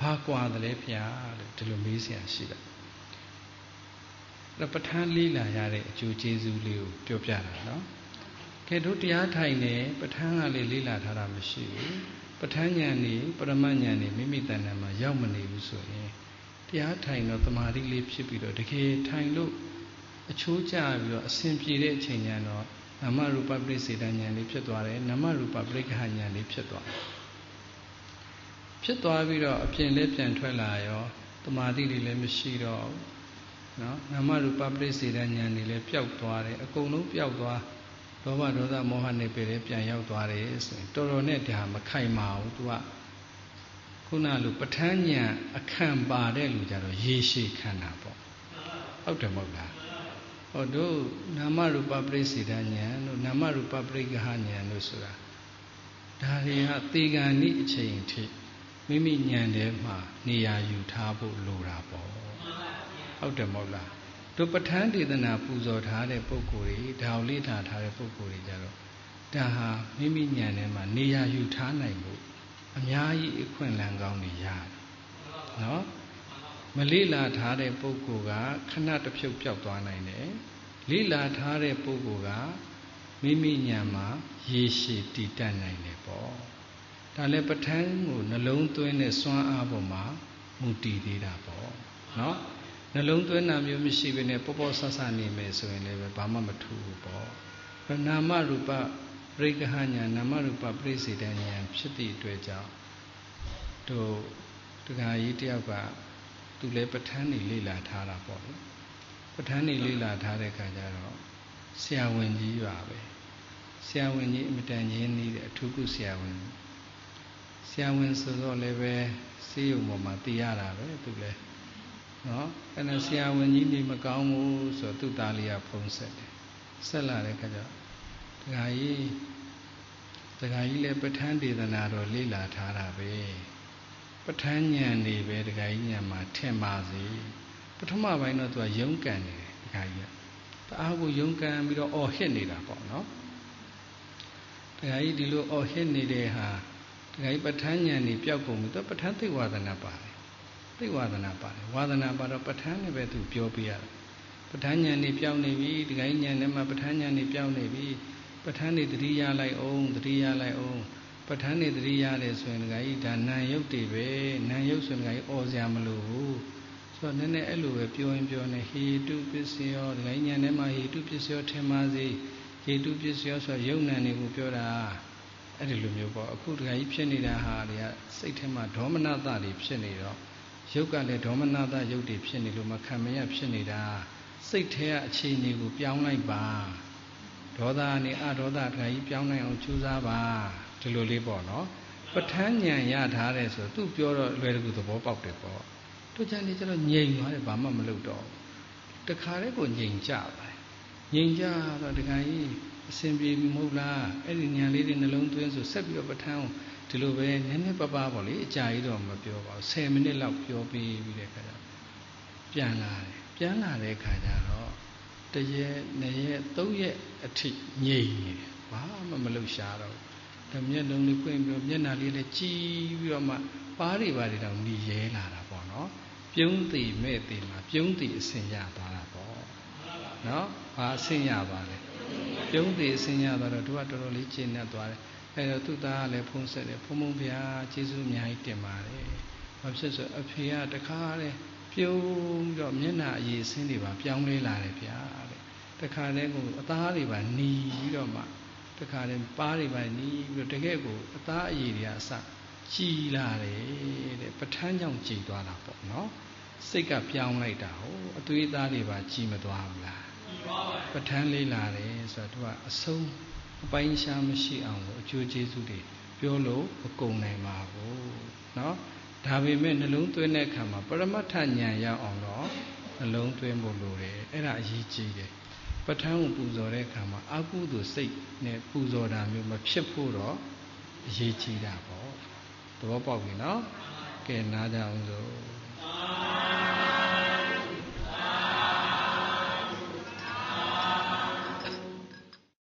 ဘာကွာတယ်လဲဖျားလို့ဒီလိုမေးเสียရှိတယ်အဲ့ပဋ္ဌာန်းလေးလာရတဲ့အကျိုးကျေးဇူးလေးကိုပြောပြတာနော်ကဲတို့တရားထိုင်နေပဋ္ဌာန်းကလေးလေးလာထားတာမရှိဘူးပဋ္ဌာန်းဉာဏ်นี่ပရမတ်ဉာဏ်นี่မိမိတဏ္ဍာမှာရောက်မနေဘူးဆိုရင်တရားထိုင်တော့တမာတိလေးဖြစ်ပြီးတော့တကယ်ထိုင်လို့အချိုးကျပြီးတော့အစဉ်ပြေတဲ့အချိန်ကျတော့နာမရူပပရိစေတဉာဏ်လေးဖြစ်သွားတယ်နာမရူပပရိက္ခဉာဏ်လေးဖြစ်သွားတယ်ဖြစ်သွားပြီးတော့အပြင်လည်းပြန်ထွက်လာရောတမာတိတွေလည်းမရှိတော့နော်နာမရူပပရိစေတဉာဏ်တွေလည်းပျောက်သွားတယ်အကုန်လုံးပျောက်သွားလောဘဒေါသမောဟနဲ့ပဲလည်းပြန်ရောက်သွားတယ်ဆိုရင်တော်တော်နဲ့ဒါမခိုင်မာဘူး तू ကခုနလိုပဋ္ဌာန်းဉာဏ်အခန့်ပါတဲ့လူကြတော့ရေရှည်ခံတာပေါ့ဟုတ်တယ်မဟုတ်လားဟောတို့နာမရူပပရိစေတဉာဏ်တို့နာမရူပပရိက္ခဉာဏ်တို့ဆိုတာဒါတွေကသေဂန်ဤအချိန်ထိမိမိဉာဏ်ထဲမှာနေရာယူထားဖို့လိုတာပေါ့ဟုတ်တယ်မဟုတ်လားတို့ပဋ္ဌာန်းဒေသနာပူဇော်ထားတဲ့ပုဂ္ဂိုလ်တွေဒါကိုလေ့လာထားတဲ့ပုဂ္ဂိုလ်တွေကြတော့ဒါဟာမိမိဉာဏ်ထဲမှာနေရာယူထားနိုင်ဖို့အများကြီးအခွင့်အလမ်းကောင်းတွေရတယ်နော်မလေ့လာထားတဲ့ပုဂ္ဂိုလ်ကခဏတစ်ဖြုတ်ပျောက်သွားနိုင်တယ်လေ့လာထားတဲ့ပုဂ္ဂိုလ်ကမိမိဉာဏ်မှာရေရှည်တည်တတ်နိုင်တယ်ပေါ့ဒါလည်းပဋ္ဌာန်းကိုနှလုံးသွင်းတဲ့စွမ်းအားပေါ်မှာမူတည်သေးတာပေါ့နော်နှလုံးသွင်းတာမျိုးမရှိဘဲနဲ့ပေါ့ပေါ့ဆဆနေမယ်ဆိုရင်လည်းဘာမှမထူဘူးပေါ့နာမရူပပရိက္ခဉာဏ်နာမရူပပရိစေတဉာဏ်ဖြစ်သည့်အတွက်ကြောင့်တို့တရားကြီးတယောက်ကသူလည်းပဋ္ဌာန်းနေလေ့လာထားတာပေါ့လေပဋ္ဌာန်းနေလေ့လာထားတဲ့အခါကျတော့ဆရာဝန်ကြီးပါပဲဆရာဝန်ကြီးအမတန်ရင်းနှီးတဲ့အထူးကုဆရာဝန်ဆရာဝန်ဆိုတော့လည်းပဲစေယုံပေါ်မှာတည်ရတာပဲသူလည်းနော်အဲ့ဒါဆရာဝန်ကြီးနေမကောင်းဘူးဆိုတော့သူ့သားလေးကဖုံးဆက်တယ်ဆက်လာတဲ့အခါကျတော့ဒကာကြီးဒကာကြီးလည်းပဋ္ဌာန်းဒေသနာတော့လေ့လာထားတာပဲပဋ္ဌာန်းဉာဏ်နေပဲဒကာကြီးဉာဏ်မှာထင်ပါစေပထမပိုင်းတော့သူကရုန်းကန်နေတယ်ဒကာကြီးကတအားကိုရုန်းကန်ပြီးတော့အော်ဟစ်နေတာပေါ့နော်ဒကာကြီးဒီလိုအော်ဟစ်နေတဲ့ဟာဒကာကြီးပဋ္ဌာန်းဉာဏ်နေပျောက်ကုန်ပြီသူပဋ္ဌာန်းသိဝါဒနာပါတယ်သိဝါဒနာပါတယ်ဝါဒနာပါတော့ပဋ္ဌာန်းနဲ့ပဲသူပြောပြရတယ်ပဋ္ဌာန်းဉာဏ်နေပျောက်နေပြီဒကာကြီးဉာဏ်နဲ့မှပဋ္ဌာန်းဉာဏ်နေပျောက်နေပြီပဋ္ဌာန်းနေတတိယလိုက်အောင်တတိယလိုက်အောင်ပဋ္ဌာန်းနေတတိယတယ်ဆိုရင်ဒကာကြီးဒါနာယုတ်တွေပဲနာယုတ်ဆိုရင်ဒကာကြီးအော်စရာမလိုဘူးဆိုတော့နည်းနည်းအဲ့လိုပဲပြောရင်ပြောနေဟေတုပစ္စယောဒကာကြီးဉာဏ်ထဲမှာဟေတုပစ္စယောထင်ပါစေဟေတုပစ္စယောဆိုတော့ယုတ်နံတွေကိုပြောတာအဲ့ဒီလိုမျိုးပေါ့အခုဒကာကြီးဖြစ်နေတာဟာတွေကစိတ်ထဲမှာဒေါမနတတွေဖြစ်နေတော့ယုတ်ကလည်းဒေါမနတယုတ်တွေဖြစ်နေလို့မခံမရဖြစ်နေတာစိတ်ထဲကအခြေအနေကိုပြောင်းလိုက်ပါဒေါသနဲ့အဒေါသဒကာကြီးပြောင်းနိုင်အောင်ကြိုးစားပါဒီလိုလေးပေါ့နော်ပဋ္ဌာန်းဉာဏ်ရထားတယ်ဆိုသူပြောတော့လွယ်တကူသဘောပေါက်တယ်ပေါ့တို့ကြတယ်ကျတော့ငြိမ်သွားတယ်ဘာမှမလုပ်တော့တခါတည်းကိုငြိမ်ကြပါတယ်ငြိမ်ကြတော့ဒကာကြီးအစဉ်ပြေမဟုတ်လားအဲ့ဒီဉာဏ်လေးတွေနှလုံးသွင်းဆိုဆက်ပြီးတော့ပဋ္ဌာန်းဒီလိုပဲနည်းနည်းပါးပါးပေါ့လေအကြာကြီးတော့မပြောပါဘူးဆယ်မိနစ်လောက်ပြောပြီးပြီးတဲ့ခါကျပြန်လာတယ်ပြန်လာတဲ့ခါကျတော့တရက်နှစ်ရက်သုံးရက်အထိငြိမ်နေတယ်ဘာမှမလုပ်ရှားတော့ဓမျက်လုံးလေးဖွင့်ပြီးမျက်နှာလေးလည်းကြည်ပြီးတော့မှပါးတွေပါတွေတော့หนีရဲလာတာပေါ့နော်ပြုံးတည်မဲ့တည်မှာပြုံးတည်အစင်ရသွားတာပေါ့နော်ဘာအစင်ရပါလဲပြုံးတည်အစင်ရသွားတော့သူကတော်တော်လေးကျဉ်းနေသွားတယ်အဲတော့သူ့သားကလည်းဖုံးဆက်တယ်ဖုံးဖုံးဗျာကျေးဇူးအများကြီးတင်ပါတယ်ဘာဖြစ်ဆိုအဖေကတခါတည်းပြုံးပြီးတော့မျက်နှာအရည်အစင်းတွေပါပြောင်းလဲလာတယ်ဗျာတဲ့တခါတည်းကိုအသားတွေပါหนีပြီးတော့မှတခါတည်းပါးတွေပါหนีပြီးတော့တကယ်ကိုအသားအရည်တွေအစကြည်လာတယ်တဲ့ပဋ္ဌာန်းကြောင့်ကြည်သွားတာပေါ့နော်စိတ်ကပြောင်းလိုက်တာဟိုအသွေးသားတွေပါကြည်မသွားဘူးလားပဋ္ဌာန်းလေးလာတယ်ဆိုတော့သူကအဆုံးအပိုင်းရှားမရှိအောင်ကိုအကျိုးကျေးဇူးတွေပြောလို့မကုန်နိုင်ပါဘူးเนาะဒါပေမဲ့နှလုံးသွင်းတဲ့အခါမှာပရမတ္ထဉာဏ်ရောက်အောင်တော့နှလုံးသွင်းဖို့လိုတယ်အဲ့ဒါအရေးကြီးတယ်ပဋ္ဌာန်းကိုပူဇော်တဲ့အခါမှာအကုသိုလ်စိတ်နဲ့ပူဇော်တာမျိုးမဖြစ်ဖို့တော့အရေးကြီးတာပေါ့သဘောပေါက်ပြီเนาะကဲနားကြအောင်စို့